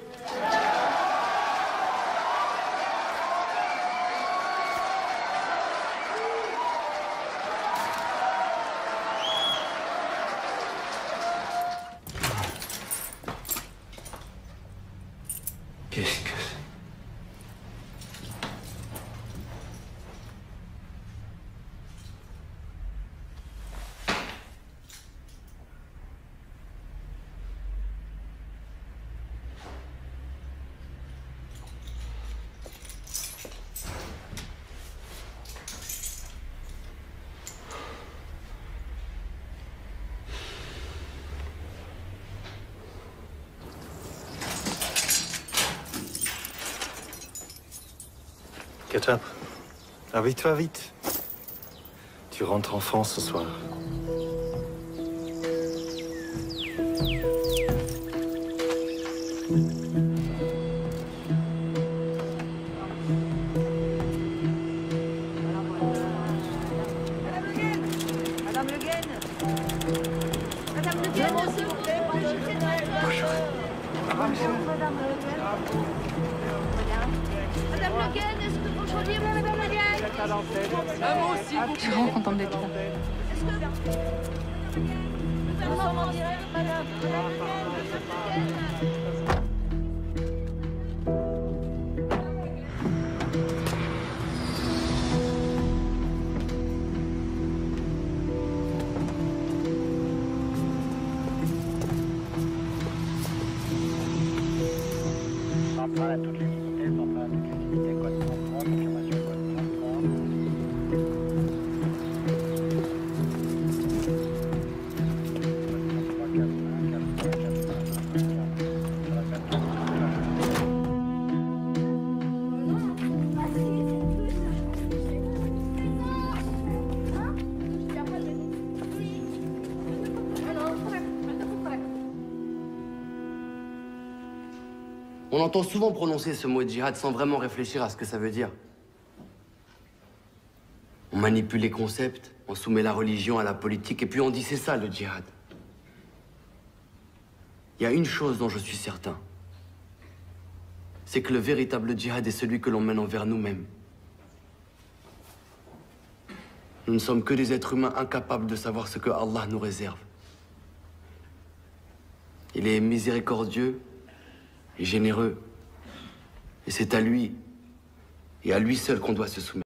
Qu'est-ce que c'est? Ketchup, habille-toi vite. Tu rentres en France ce soir. Madame Le Guen Madame Le Guen, s'il vous plaît, bonjour. Madame Le Guen Madame Le Guen, est-ce que vous jouiez, Madame Le Guen Un mot, s'il vous plaît. Je suis vraiment contente d'être là. Est-ce que... Nous sommes en direct, Madame. Madame Le Guen, Madame Le Guen. On entend souvent prononcer ce mot djihad sans vraiment réfléchir à ce que ça veut dire. On manipule les concepts, on soumet la religion à la politique, et puis on dit c'est ça le djihad. Il y a une chose dont je suis certain. C'est que le véritable djihad est celui que l'on mène envers nous-mêmes. Nous ne sommes que des êtres humains incapables de savoir ce que Allah nous réserve. Il est miséricordieux et généreux. Et c'est à lui, et à lui seul qu'on doit se soumettre.